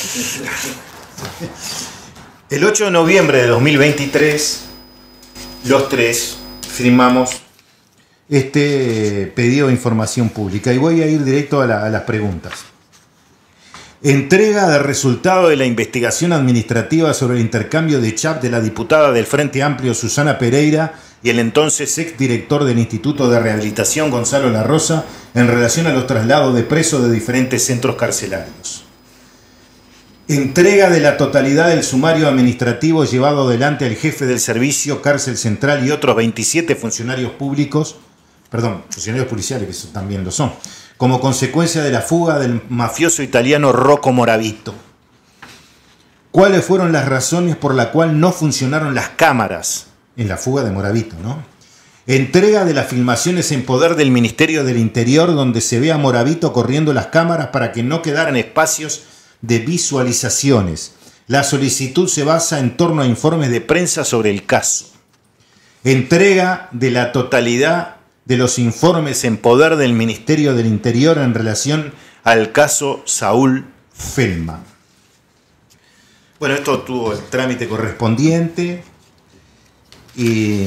El ocho de noviembre de dos mil veintitrés, los tres firmamos este pedido de información pública y voy a ir directo a, la, a las preguntas. Entrega de resultado de la investigación administrativa sobre el intercambio de chat de la diputada del Frente Amplio Susana Pereira y el entonces exdirector del Instituto de Rehabilitación Gonzalo La Rosa en relación a los traslados de presos de diferentes centros carcelarios. Entrega de la totalidad del sumario administrativo llevado adelante al jefe del servicio, cárcel central y otros veintisiete funcionarios públicos, perdón, funcionarios policiales que eso también lo son, como consecuencia de la fuga del mafioso italiano Rocco Moravito. ¿Cuáles fueron las razones por las cuales no funcionaron las cámaras en la fuga de Moravito, ¿no? Entrega de las filmaciones en poder del Ministerio del Interior donde se ve a Moravito corriendo las cámaras para que no quedaran espacios de visualizaciones. La solicitud se basa en torno a informes de prensa sobre el caso. Entrega de la totalidad de los informes en poder del Ministerio del Interior en relación al caso Saúl Feldman. Bueno, esto tuvo el trámite correspondiente y...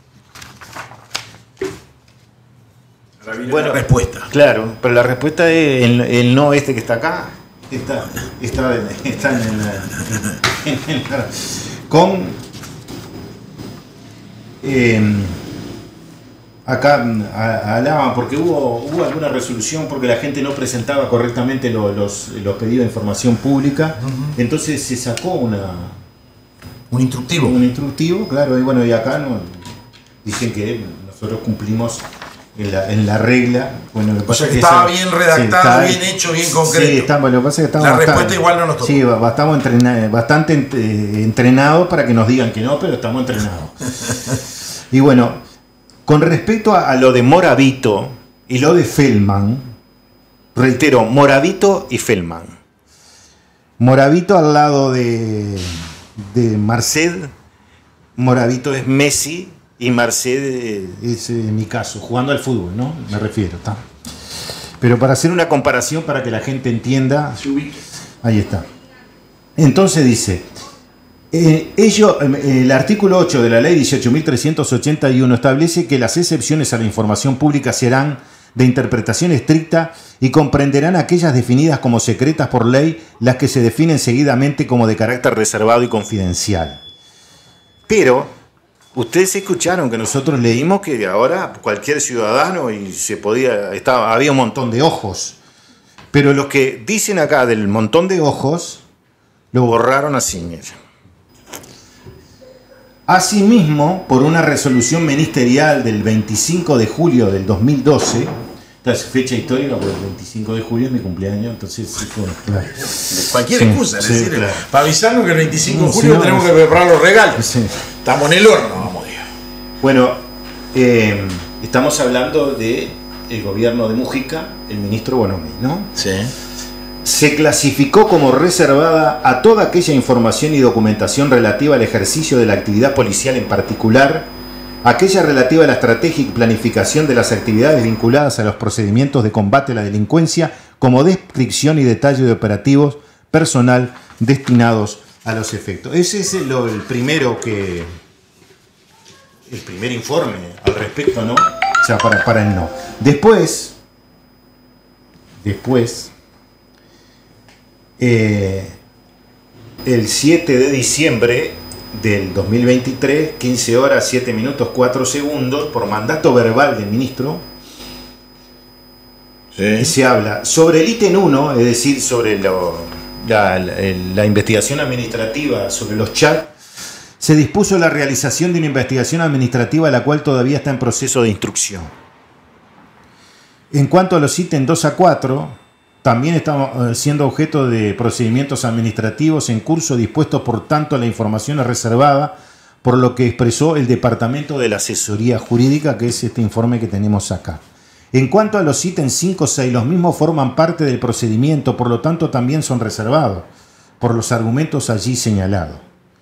Bueno, la respuesta. Claro, pero la respuesta es el, el no este que está acá. Está, está, está en la, en, en la, con eh, acá hablaban porque hubo, hubo alguna resolución porque la gente no presentaba correctamente los, los, los pedidos de información pública, uh-huh. Entonces se sacó una un instructivo un instructivo, claro, y bueno, y acá no, dicen que nosotros cumplimos En la, en la regla. Bueno, lo que o sea que estaba esa, bien redactado, sí, está, bien hecho, bien concreto. Sí, está, bueno, lo que pasa es que estamos la bastante, respuesta igual no nos tocó. Sí, estamos entrena, bastante ent, eh, entrenados para que nos digan que no, pero estamos entrenados. Y bueno, con respecto a, a lo de Moravito y lo de Feldman, reitero, Moravito y Feldman. Moravito al lado de, de Marced, Moravito es Messi. Y Marced es, en mi caso, jugando al fútbol, ¿no? Me refiero, ¿está? Pero para hacer una comparación, para que la gente entienda... Ahí está. Entonces dice, eh, ello, eh, el artículo ocho de la ley dieciocho mil trescientos ochenta y uno establece que las excepciones a la información pública serán de interpretación estricta y comprenderán aquellas definidas como secretas por ley, las que se definen seguidamente como de carácter reservado y confidencial. Pero ustedes escucharon que nosotros leímos que ahora cualquier ciudadano y se podía, estaba, había un montón de ojos. Pero lo que dicen acá del montón de ojos lo borraron así, miren. Asimismo, por una resolución ministerial del veinticinco de julio del dos mil doce, entonces fecha histórica porque el veinticinco de julio es mi cumpleaños, entonces bueno, claro. Cualquier Sí, excusa, sí, es decir, claro. para avisarnos que el veinticinco de Sí, julio no, tenemos sí. que preparar los regalos. Sí. Estamos en el horno, vamos, Dios. Bueno, eh, estamos hablando de el gobierno de Mujica, el ministro Bonomi, ¿no? Sí. Se clasificó como reservada a toda aquella información y documentación relativa al ejercicio de la actividad policial, en particular aquella relativa a la estrategia y planificación de las actividades vinculadas a los procedimientos de combate a la delincuencia, como descripción y detalle de operativos personal destinados a los efectos. Ese es el, el primero que el primer informe al respecto, ¿no? O sea, para, para el no. Después, después, eh, el siete de diciembre del dos mil veintitrés, quince horas, siete minutos, cuatro segundos, por mandato verbal del ministro, Sí. se habla sobre el ítem uno, es decir, sobre lo, la, la, la investigación administrativa sobre los chats. Se dispuso la realización de una investigación administrativa la cual todavía está en proceso de instrucción. En cuanto a los ítems dos a cuatro, también están siendo objeto de procedimientos administrativos en curso dispuestos, por tanto, la información es reservada, por lo que expresó el Departamento de la Asesoría Jurídica, que es este informe que tenemos acá. En cuanto a los ítems cinco y seis, los mismos forman parte del procedimiento, por lo tanto también son reservados por los argumentos allí señalados.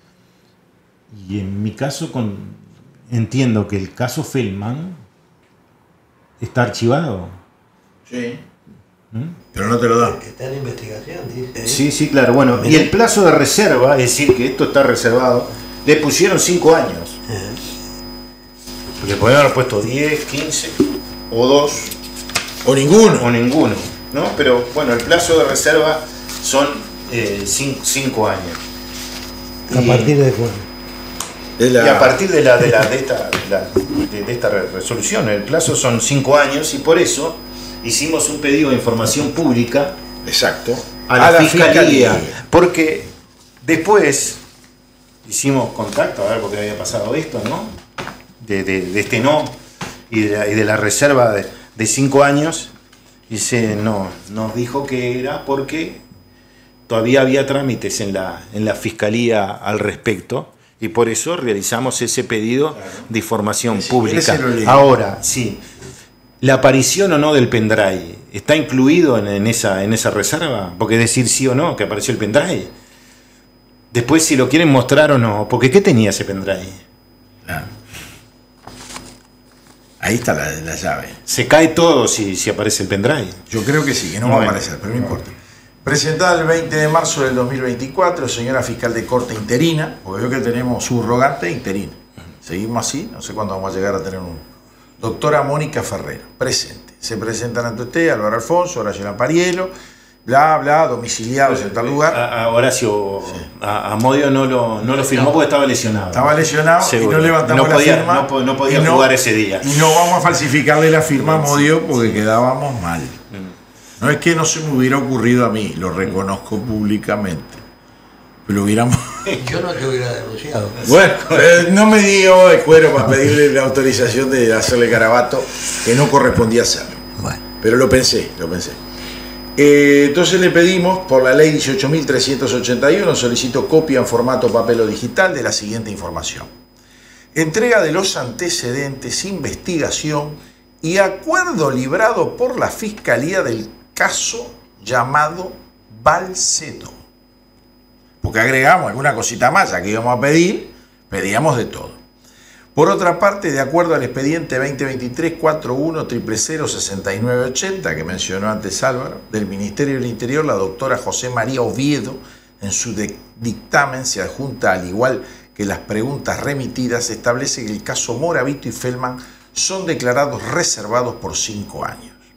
Y en mi caso, con, entiendo que el caso Feldman está archivado. Sí. ¿Mm? Pero no te lo dan. Está en investigación, dice. Sí, sí, claro. Bueno, y el plazo de reserva, es decir, que esto está reservado, le pusieron cinco años. Porque podrían haber puesto diez, quince o dos O ninguno. o ninguno, ¿no? Pero bueno, el plazo de reserva son eh, cinco años. ¿A Y- partir de cuándo? Es la- Y a partir de, la, de, la, de, esta, la- de, de esta re- resolución, el plazo son cinco años y por eso hicimos un pedido de información pública Exacto. a la, fiscalía, porque después hicimos contacto a ver por qué había pasado esto, ¿no? De, de, de este no y de la, y de la reserva de, de cinco años, y se no, nos dijo que era porque todavía había trámites en la, en la fiscalía al respecto. Y por eso realizamos ese pedido de información Sí, pública. ese lo leí. Ahora, sí, la aparición o no del pendrive, ¿está incluido en, en, esa, en esa reserva? Porque decir sí o no que apareció el pendrive. Después si lo quieren mostrar o no, porque ¿qué tenía ese pendrive? Claro. Ahí está la, la llave. Se cae todo si, si aparece el pendrive. Yo creo que sí, que no va a Bueno. aparecer, pero no importa. Presentada el veinte de marzo del dos mil veinticuatro, señora fiscal de corte interina, porque veo que tenemos subrogante interina. Seguimos así, no sé cuándo vamos a llegar a tener un. Doctora Mónica Ferrero, presente. Se presentan ante usted Álvaro Alfonso, Horacio Lampariello, bla, bla, domiciliados en tal lugar. A, a Horacio, a, a Modio no lo, no lo firmó porque estaba lesionado. Estaba lesionado Seguro. y no levantamos No podía- la firma. no po- no podía y jugar ese día. Y no vamos a falsificarle la firma a Modio porque quedábamos mal. No es que no se me hubiera ocurrido a mí, lo reconozco públicamente. Pero hubiéramos. Yo no te hubiera denunciado. Bueno, eh, no me dio de cuero para pedirle la autorización de hacerle garabato, que no correspondía hacerlo. Bueno, Pero lo pensé, lo pensé. Eh, entonces le pedimos, por la ley dieciocho mil trescientos ochenta y uno, solicito copia en formato papel o digital de la siguiente información. Entrega de los antecedentes, investigación y acuerdo librado por la Fiscalía del caso llamado Balcedo. Porque agregamos alguna cosita más, ya que íbamos a pedir, pedíamos de todo. Por otra parte, de acuerdo al expediente veinte veintitrés cuarenta y uno cero cero cero sesenta y nueve ochenta que mencionó antes Álvaro, del Ministerio del Interior, la doctora José María Oviedo, en su de- dictamen se adjunta, al igual que las preguntas remitidas, establece que el caso Moravito y Feldman son declarados reservados por cinco años.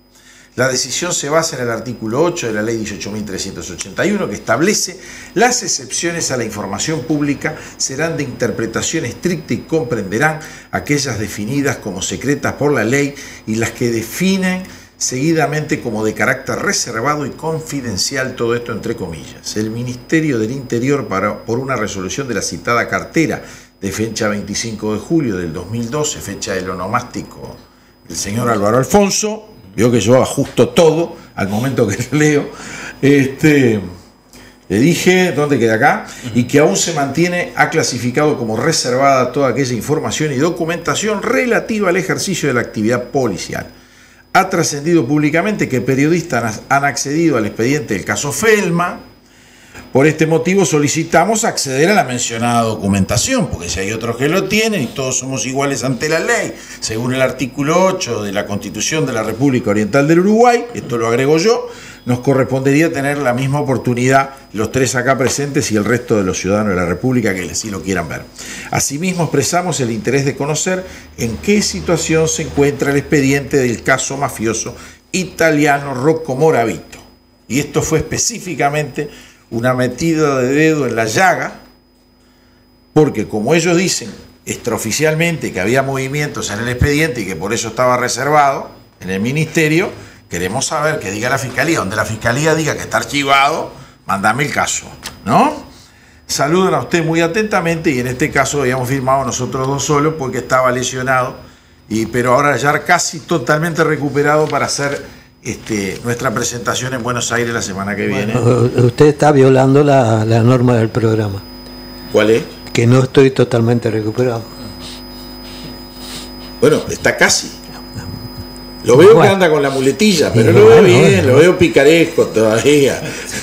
La decisión se basa en el artículo ocho de la ley dieciocho mil trescientos ochenta y uno, que establece: las excepciones a la información pública serán de interpretación estricta y comprenderán aquellas definidas como secretas por la ley y las que definen seguidamente como de carácter reservado y confidencial, todo esto entre comillas. El Ministerio del Interior, para, por una resolución de la citada cartera de fecha veinticinco de julio del dos mil doce, fecha del onomástico del señor Álvaro Alfonso, veo que yo ajusto todo al momento que leo, este, le dije, ¿dónde queda acá? Y que aún se mantiene, ha clasificado como reservada toda aquella información y documentación relativa al ejercicio de la actividad policial. Ha trascendido públicamente que periodistas han accedido al expediente del caso Feldman. Por este motivo solicitamos acceder a la mencionada documentación, porque si hay otros que lo tienen y todos somos iguales ante la ley, según el artículo ocho de la Constitución de la República Oriental del Uruguay, esto lo agrego yo, nos correspondería tener la misma oportunidad los tres acá presentes y el resto de los ciudadanos de la República que así lo quieran ver. Asimismo, expresamos el interés de conocer en qué situación se encuentra el expediente del caso mafioso italiano Rocco Moravito. Y esto fue específicamente una metida de dedo en la llaga, porque como ellos dicen extraoficialmente que había movimientos en el expediente y que por eso estaba reservado en el ministerio, queremos saber que diga la Fiscalía, donde la Fiscalía diga que está archivado, mandame el caso, ¿no? Saludan a usted muy atentamente, y en este caso habíamos firmado nosotros dos solos porque estaba lesionado, y, pero ahora ya casi totalmente recuperado para hacer Este, nuestra presentación en Buenos Aires la semana que viene. Bueno, usted está violando la, la norma del programa. ¿Cuál es? Que no estoy totalmente recuperado. Bueno, está casi. Lo veo bueno. que anda con la muletilla, pero Y lo veo bueno, bien, bueno. lo veo picaresco todavía.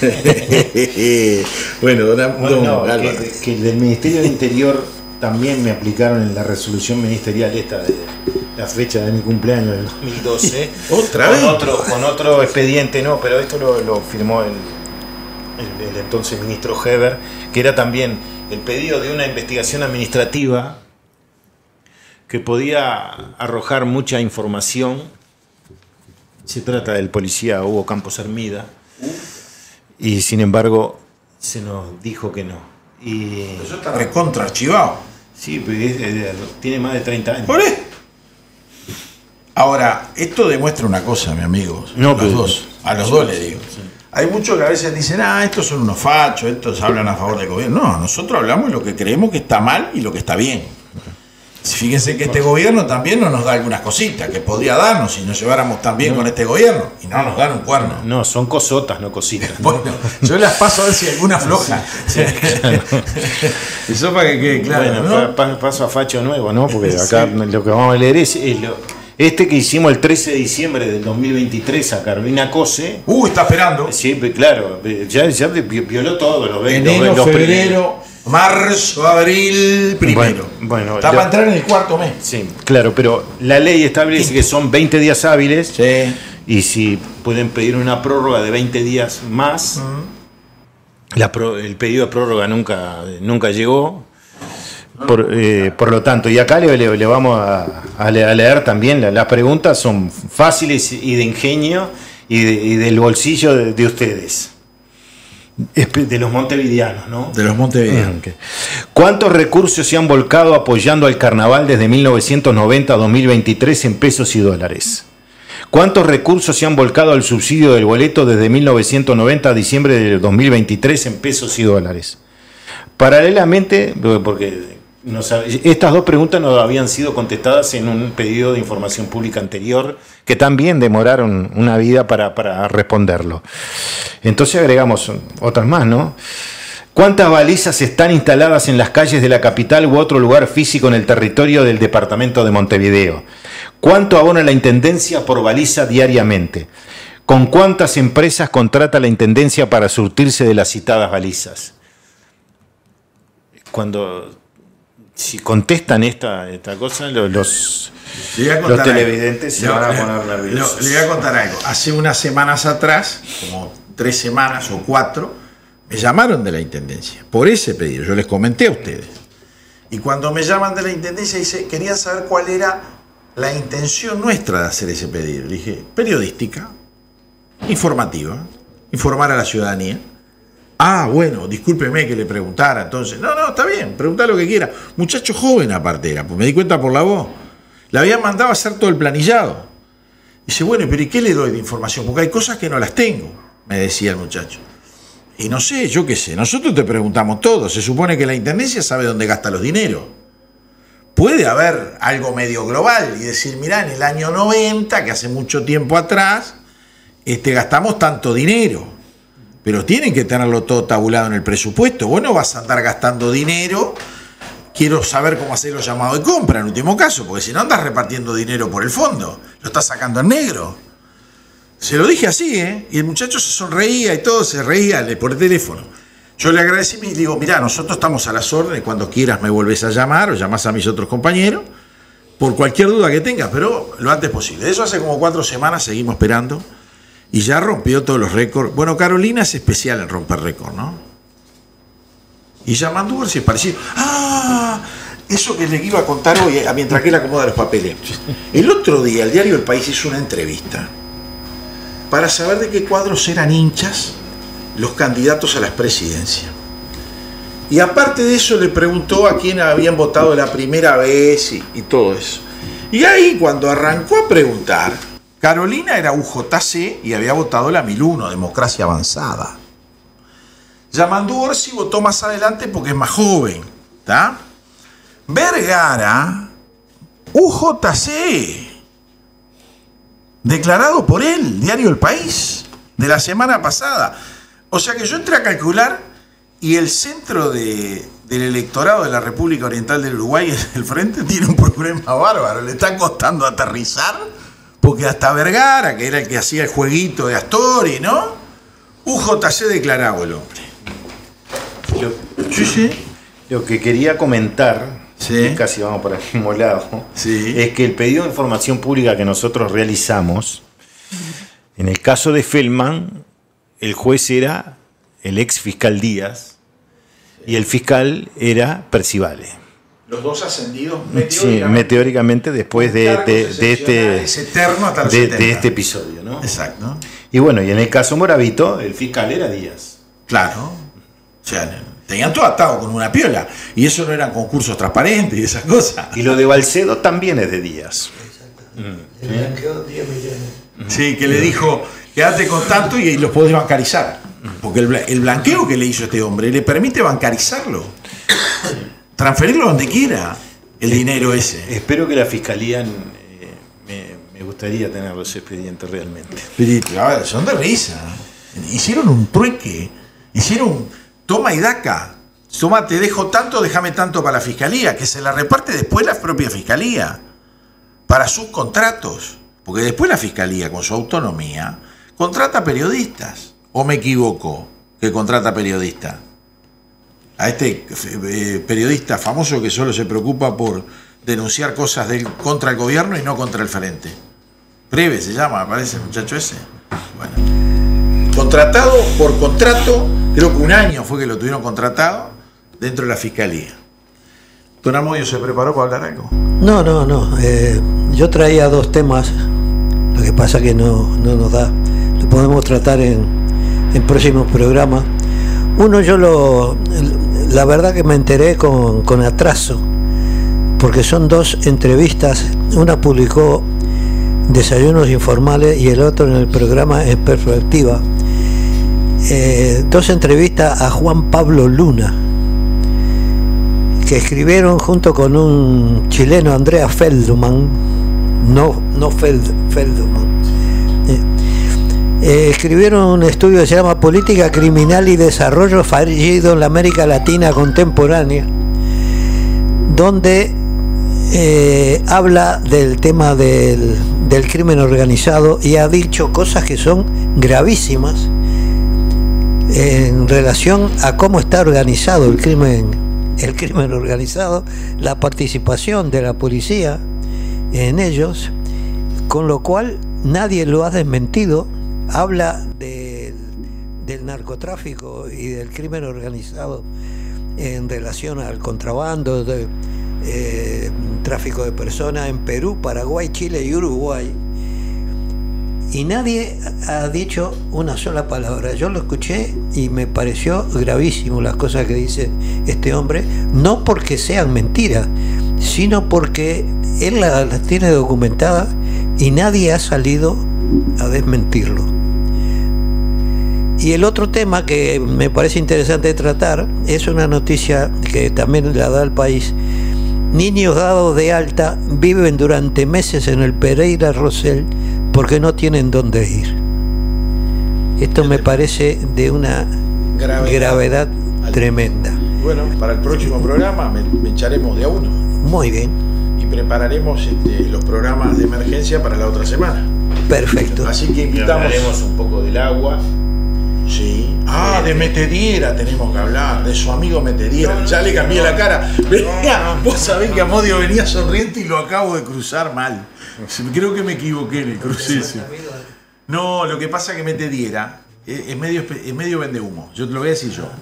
Bueno, don, don Bueno, no, Álvaro. que, que del Ministerio del Interior también me aplicaron en la resolución ministerial esta de la fecha de mi cumpleaños del dos mil doce. ¿Otra con vez? Otro, con otro expediente, no, pero esto lo, lo firmó el, el, el entonces ministro Heber, que era también el pedido de una investigación administrativa que podía arrojar mucha información. Se trata del policía Hugo Campos Hermida, y sin embargo se nos dijo que no. Y Eso está recontra archivado. sí, pero es- es- tiene más de treinta años. ¿Por qué? Ahora, esto demuestra una cosa, mi amigo. No, a los pero- dos. A los dos le digo. Hay muchos que a veces dicen, ah, estos son unos fachos, estos hablan a favor del gobierno. No, nosotros hablamos de lo que creemos que está mal y lo que está bien. Fíjense que este gobierno también nos da algunas cositas que podría darnos si nos lleváramos tan bien con este gobierno, y no nos dan un cuerno. No, son cosotas, no cositas. Bueno, yo las paso a ver si alguna floja. Eso para que quede claro, Bueno, ¿no? pa- pa- paso a facho nuevo, ¿no? Porque acá lo que vamos a leer es, es lo- este que hicimos el trece de diciembre del dos mil veintitrés a Carolina Cose. Uh, está esperando. Sí, pe- claro, pe- ya, ya vi- violó todo, lo ven. lo Enero, ven los febrero, marzo, abril, primero. Bueno, bueno, está lo- para entrar en el cuarto mes. Sí, claro, pero la ley establece que son veinte días hábiles, Sí. y si pueden pedir una prórroga de veinte días más, la pro- el pedido de prórroga nunca, nunca llegó. Por, eh, por lo tanto, y acá le, le- le vamos a, a le- a leer también, la- las preguntas son fáciles y de ingenio y, de- y del bolsillo de, de ustedes, Espe- de los montevideanos, ¿no? De los montevideanos. Ok. ¿Cuántos recursos se han volcado apoyando al carnaval desde mil novecientos noventa a dos mil veintitrés en pesos y dólares? ¿Cuántos recursos se han volcado al subsidio del boleto desde mil novecientos noventa a diciembre de dos mil veintitrés en pesos y dólares? Paralelamente, porque no sabe- estas dos preguntas no habían sido contestadas en un pedido de información pública anterior, que también demoraron una vida para, para responderlo. Entonces agregamos otras más, ¿no? ¿Cuántas balizas están instaladas en las calles de la capital u otro lugar físico en el territorio del departamento de Montevideo? ¿Cuánto abona la Intendencia por baliza diariamente? ¿Con cuántas empresas contrata la Intendencia para surtirse de las citadas balizas? Cuando, si contestan esta, esta cosa, los, los, Le voy a los contar televidentes algo. se Le- van a le- poner nerviosos. le- Le voy a contar algo. Hace unas semanas atrás, como tres semanas o cuatro, me llamaron de la Intendencia por ese pedido. Yo les comenté a ustedes. Y cuando me llaman de la Intendencia, dice, querían saber cuál era la intención nuestra de hacer ese pedido. Le dije, periodística. informativa, informar a la ciudadanía. Ah, bueno, discúlpeme que le preguntara, entonces. No, no, está bien, preguntar lo que quiera. Muchacho joven aparte era, pues me di cuenta por la voz. Le habían mandado a hacer todo el planillado. Dice, bueno, pero ¿y qué le doy de información? Porque hay cosas que no las tengo, me decía el muchacho. Y no sé, yo qué sé, nosotros te preguntamos todo. Se supone que la intendencia sabe dónde gasta los dineros. Puede haber algo medio global y decir, mirá, en el año noventa, que hace mucho tiempo atrás, este, gastamos tanto dinero. Pero tienen que tenerlo todo tabulado en el presupuesto. Vos no vas a andar gastando dinero. Quiero saber cómo hacer los llamados de compra en último caso, porque si no andas repartiendo dinero por el fondo, lo estás sacando en negro. Se lo dije así, ¿eh? Y el muchacho se sonreía y todo, se reía por el teléfono. Yo le agradecí y le digo, mirá, nosotros estamos a las órdenes, cuando quieras me vuelves a llamar o llamás a mis otros compañeros, por cualquier duda que tengas, pero lo antes posible. De eso hace como cuatro semanas seguimos esperando y ya rompió todos los récords. Bueno, Carolina es especial en romper récord, ¿no? Y Yamandur si es parecido. ¡Ah! Eso que le iba a contar hoy, mientras que él acomoda los papeles. El otro día el diario El País hizo una entrevista para saber de qué cuadros eran hinchas los candidatos a las presidencias. Y aparte de eso le preguntó a quién habían votado la primera vez y, y todo eso. Y ahí cuando arrancó a preguntar, Carolina era U J C y había votado la mil uno, Democracia Avanzada. Yamandu Orsi votó más adelante porque es más joven, ¿está? Vergara, U J C, declarado por él, diario El País, de la semana pasada. O sea que yo entré a calcular y el centro de, del electorado de la República Oriental del Uruguay, el Frente, tiene un problema bárbaro. Le está costando aterrizar porque hasta Vergara, que era el que hacía el jueguito de Astori, ¿no? U J C declarado el hombre. Lo, sí, sí. Lo que quería comentar, sí, casi vamos por el mismo lado, sí, es que el pedido de información pública que nosotros realizamos, en el caso de Feldman, el juez era el ex fiscal Díaz y el fiscal era Percivale. Los dos ascendidos meteóricamente, sí, meteóricamente después de, de, de, este, eterno hasta los de, de este episodio, ¿no? Exacto. Y bueno, y en el caso Moravito, el fiscal era Díaz. Claro. O sea, tenían todo atado con una piola. Y eso no eran concursos transparentes y esas cosas. Y lo de Balcedo también es de Díaz. Mm. Le blanqueó diez millones. Sí, que le dijo, quédate con tanto y los podés bancarizar. Porque el, el blanqueo que le hizo este hombre le permite bancarizarlo. Transferirlo donde quiera, el dinero ese. Espero que la fiscalía, eh, me, me gustaría tener los expedientes realmente. Pero, a ver, son de risa. Hicieron un trueque. Hicieron toma y daca. Toma, te dejo tanto, déjame tanto para la fiscalía, que se la reparte después la propia fiscalía. Para sus contratos. Porque después la fiscalía, con su autonomía, contrata periodistas. ¿O me equivoco que contrata periodistas? A este eh, periodista famoso que solo se preocupa por denunciar cosas del, contra el gobierno y no contra el frente. Preve se llama, me parece, el muchacho ese. Bueno. Contratado por contrato, creo que un año fue que lo tuvieron contratado dentro de la fiscalía. ¿Don Amodio se preparó para hablar algo? No, no, no. Eh, yo traía dos temas. Lo que pasa que no, no nos da. Lo podemos tratar en, en próximos programas. Uno yo lo... La verdad que me enteré con, con atraso, porque son dos entrevistas. Una publicó Desayunos Informales y el otro en el programa En Perspectiva. Eh, dos entrevistas a Juan Pablo Luna, que escribieron junto con un chileno, Andrea Feldman, no, no Feld, Feldman. Eh, Eh, escribieron un estudio que se llama Política Criminal y Desarrollo Fallido en la América Latina Contemporánea, donde eh, habla del tema del, del crimen organizado y ha dicho cosas que son gravísimas en relación a cómo está organizado el crimen, el crimen organizado, la participación de la policía en ellos, con lo cual nadie lo ha desmentido. Habla de, del narcotráfico y del crimen organizado en relación al contrabando, de, eh, tráfico de personas en Perú, Paraguay, Chile y Uruguay. y nadie ha dicho una sola palabra. Yo lo escuché y me pareció gravísimo las cosas que dice este hombre, no porque sean mentiras, sino porque él las la tiene documentadas y nadie ha salido a desmentirlo. Y el otro tema que me parece interesante tratar es una noticia que también la da El País. Niños dados de alta viven durante meses en el Pereira Rosell porque no tienen dónde ir. Esto me parece de una gravedad, gravedad tremenda. Bueno, para el próximo programa me, me echaremos de a uno. Muy bien. Y prepararemos este, los programas de emergencia para la otra semana. Perfecto. Así que invitamos. Hablaremos un poco del agua. Sí. Ah, de Metediera tenemos que hablar, de su amigo Metediera. Ya le cambié la cara. Venía, vos sabés que Amodio venía sonriente y lo acabo de cruzar mal. Creo que me equivoqué en el cruce. No, lo que pasa es que Metediera es medio, es medio vendehumo. Yo te lo voy a decir yo.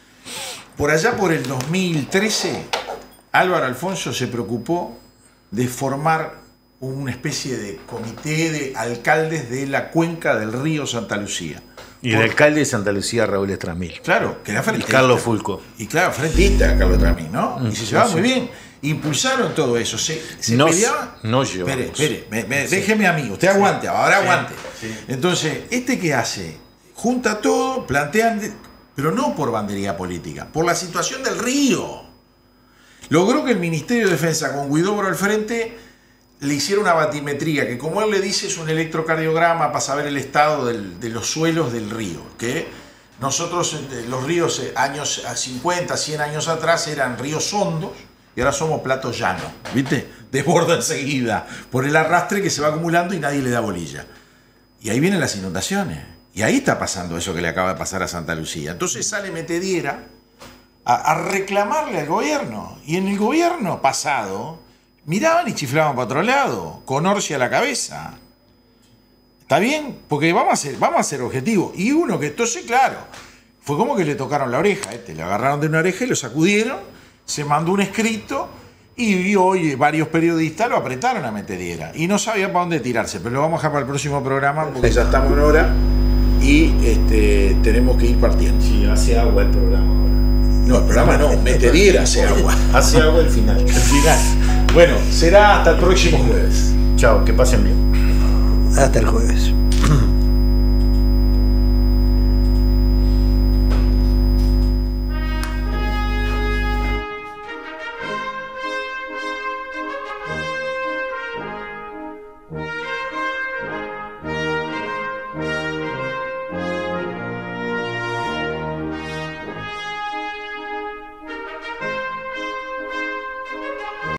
Por allá por el dos mil trece, Álvaro Alfonso se preocupó de formar una especie de comité de alcaldes de la cuenca del río Santa Lucía. Y el alcalde de Santa Lucía, Raúl Estramil. Claro, que era frentista. Y Carlos Fulco. Y claro, frentista Carlos Estramil, ¿no? Mm, y se llevaba sí. muy bien. Impulsaron todo eso. Se, se no, peleaban. No yo. Espere, espere, me, me, sí. déjeme amigo. Usted aguante, ahora aguante. Sí, sí. Entonces, ¿este qué hace? Junta todo, plantean, de, pero no por bandería política, por la situación del río. Logró que el Ministerio de Defensa, con Huidobro al frente, le hicieron una batimetría, que como él le dice es un electrocardiograma para saber el estado del, de los suelos del río, que nosotros los ríos años cincuenta, cien años atrás eran ríos hondos y ahora somos platos llanos, ¿viste? Desborda enseguida por el arrastre que se va acumulando y nadie le da bolilla. Y ahí vienen las inundaciones. Y ahí está pasando eso que le acaba de pasar a Santa Lucía. Entonces sale Metediera a, a reclamarle al gobierno. Y en el gobierno pasado miraban y chiflaban para otro lado, con Orsi a la cabeza. ¿Está bien? Porque vamos a ser, vamos a ser objetivos. Y uno que entonces, claro, fue como que le tocaron la oreja. Este, le agarraron de una oreja y lo sacudieron, se mandó un escrito y hoy varios periodistas lo apretaron a Metediera. Y no sabía para dónde tirarse, pero lo vamos a dejar para el próximo programa porque ya estamos en hora y este, tenemos que ir partiendo. Sí, hace agua el programa ahora. No, el programa no, Metediera hace agua. Hace agua el final. El final. Bueno, será hasta el próximo jueves. Chao, que pasen bien. Hasta el jueves. Thank you.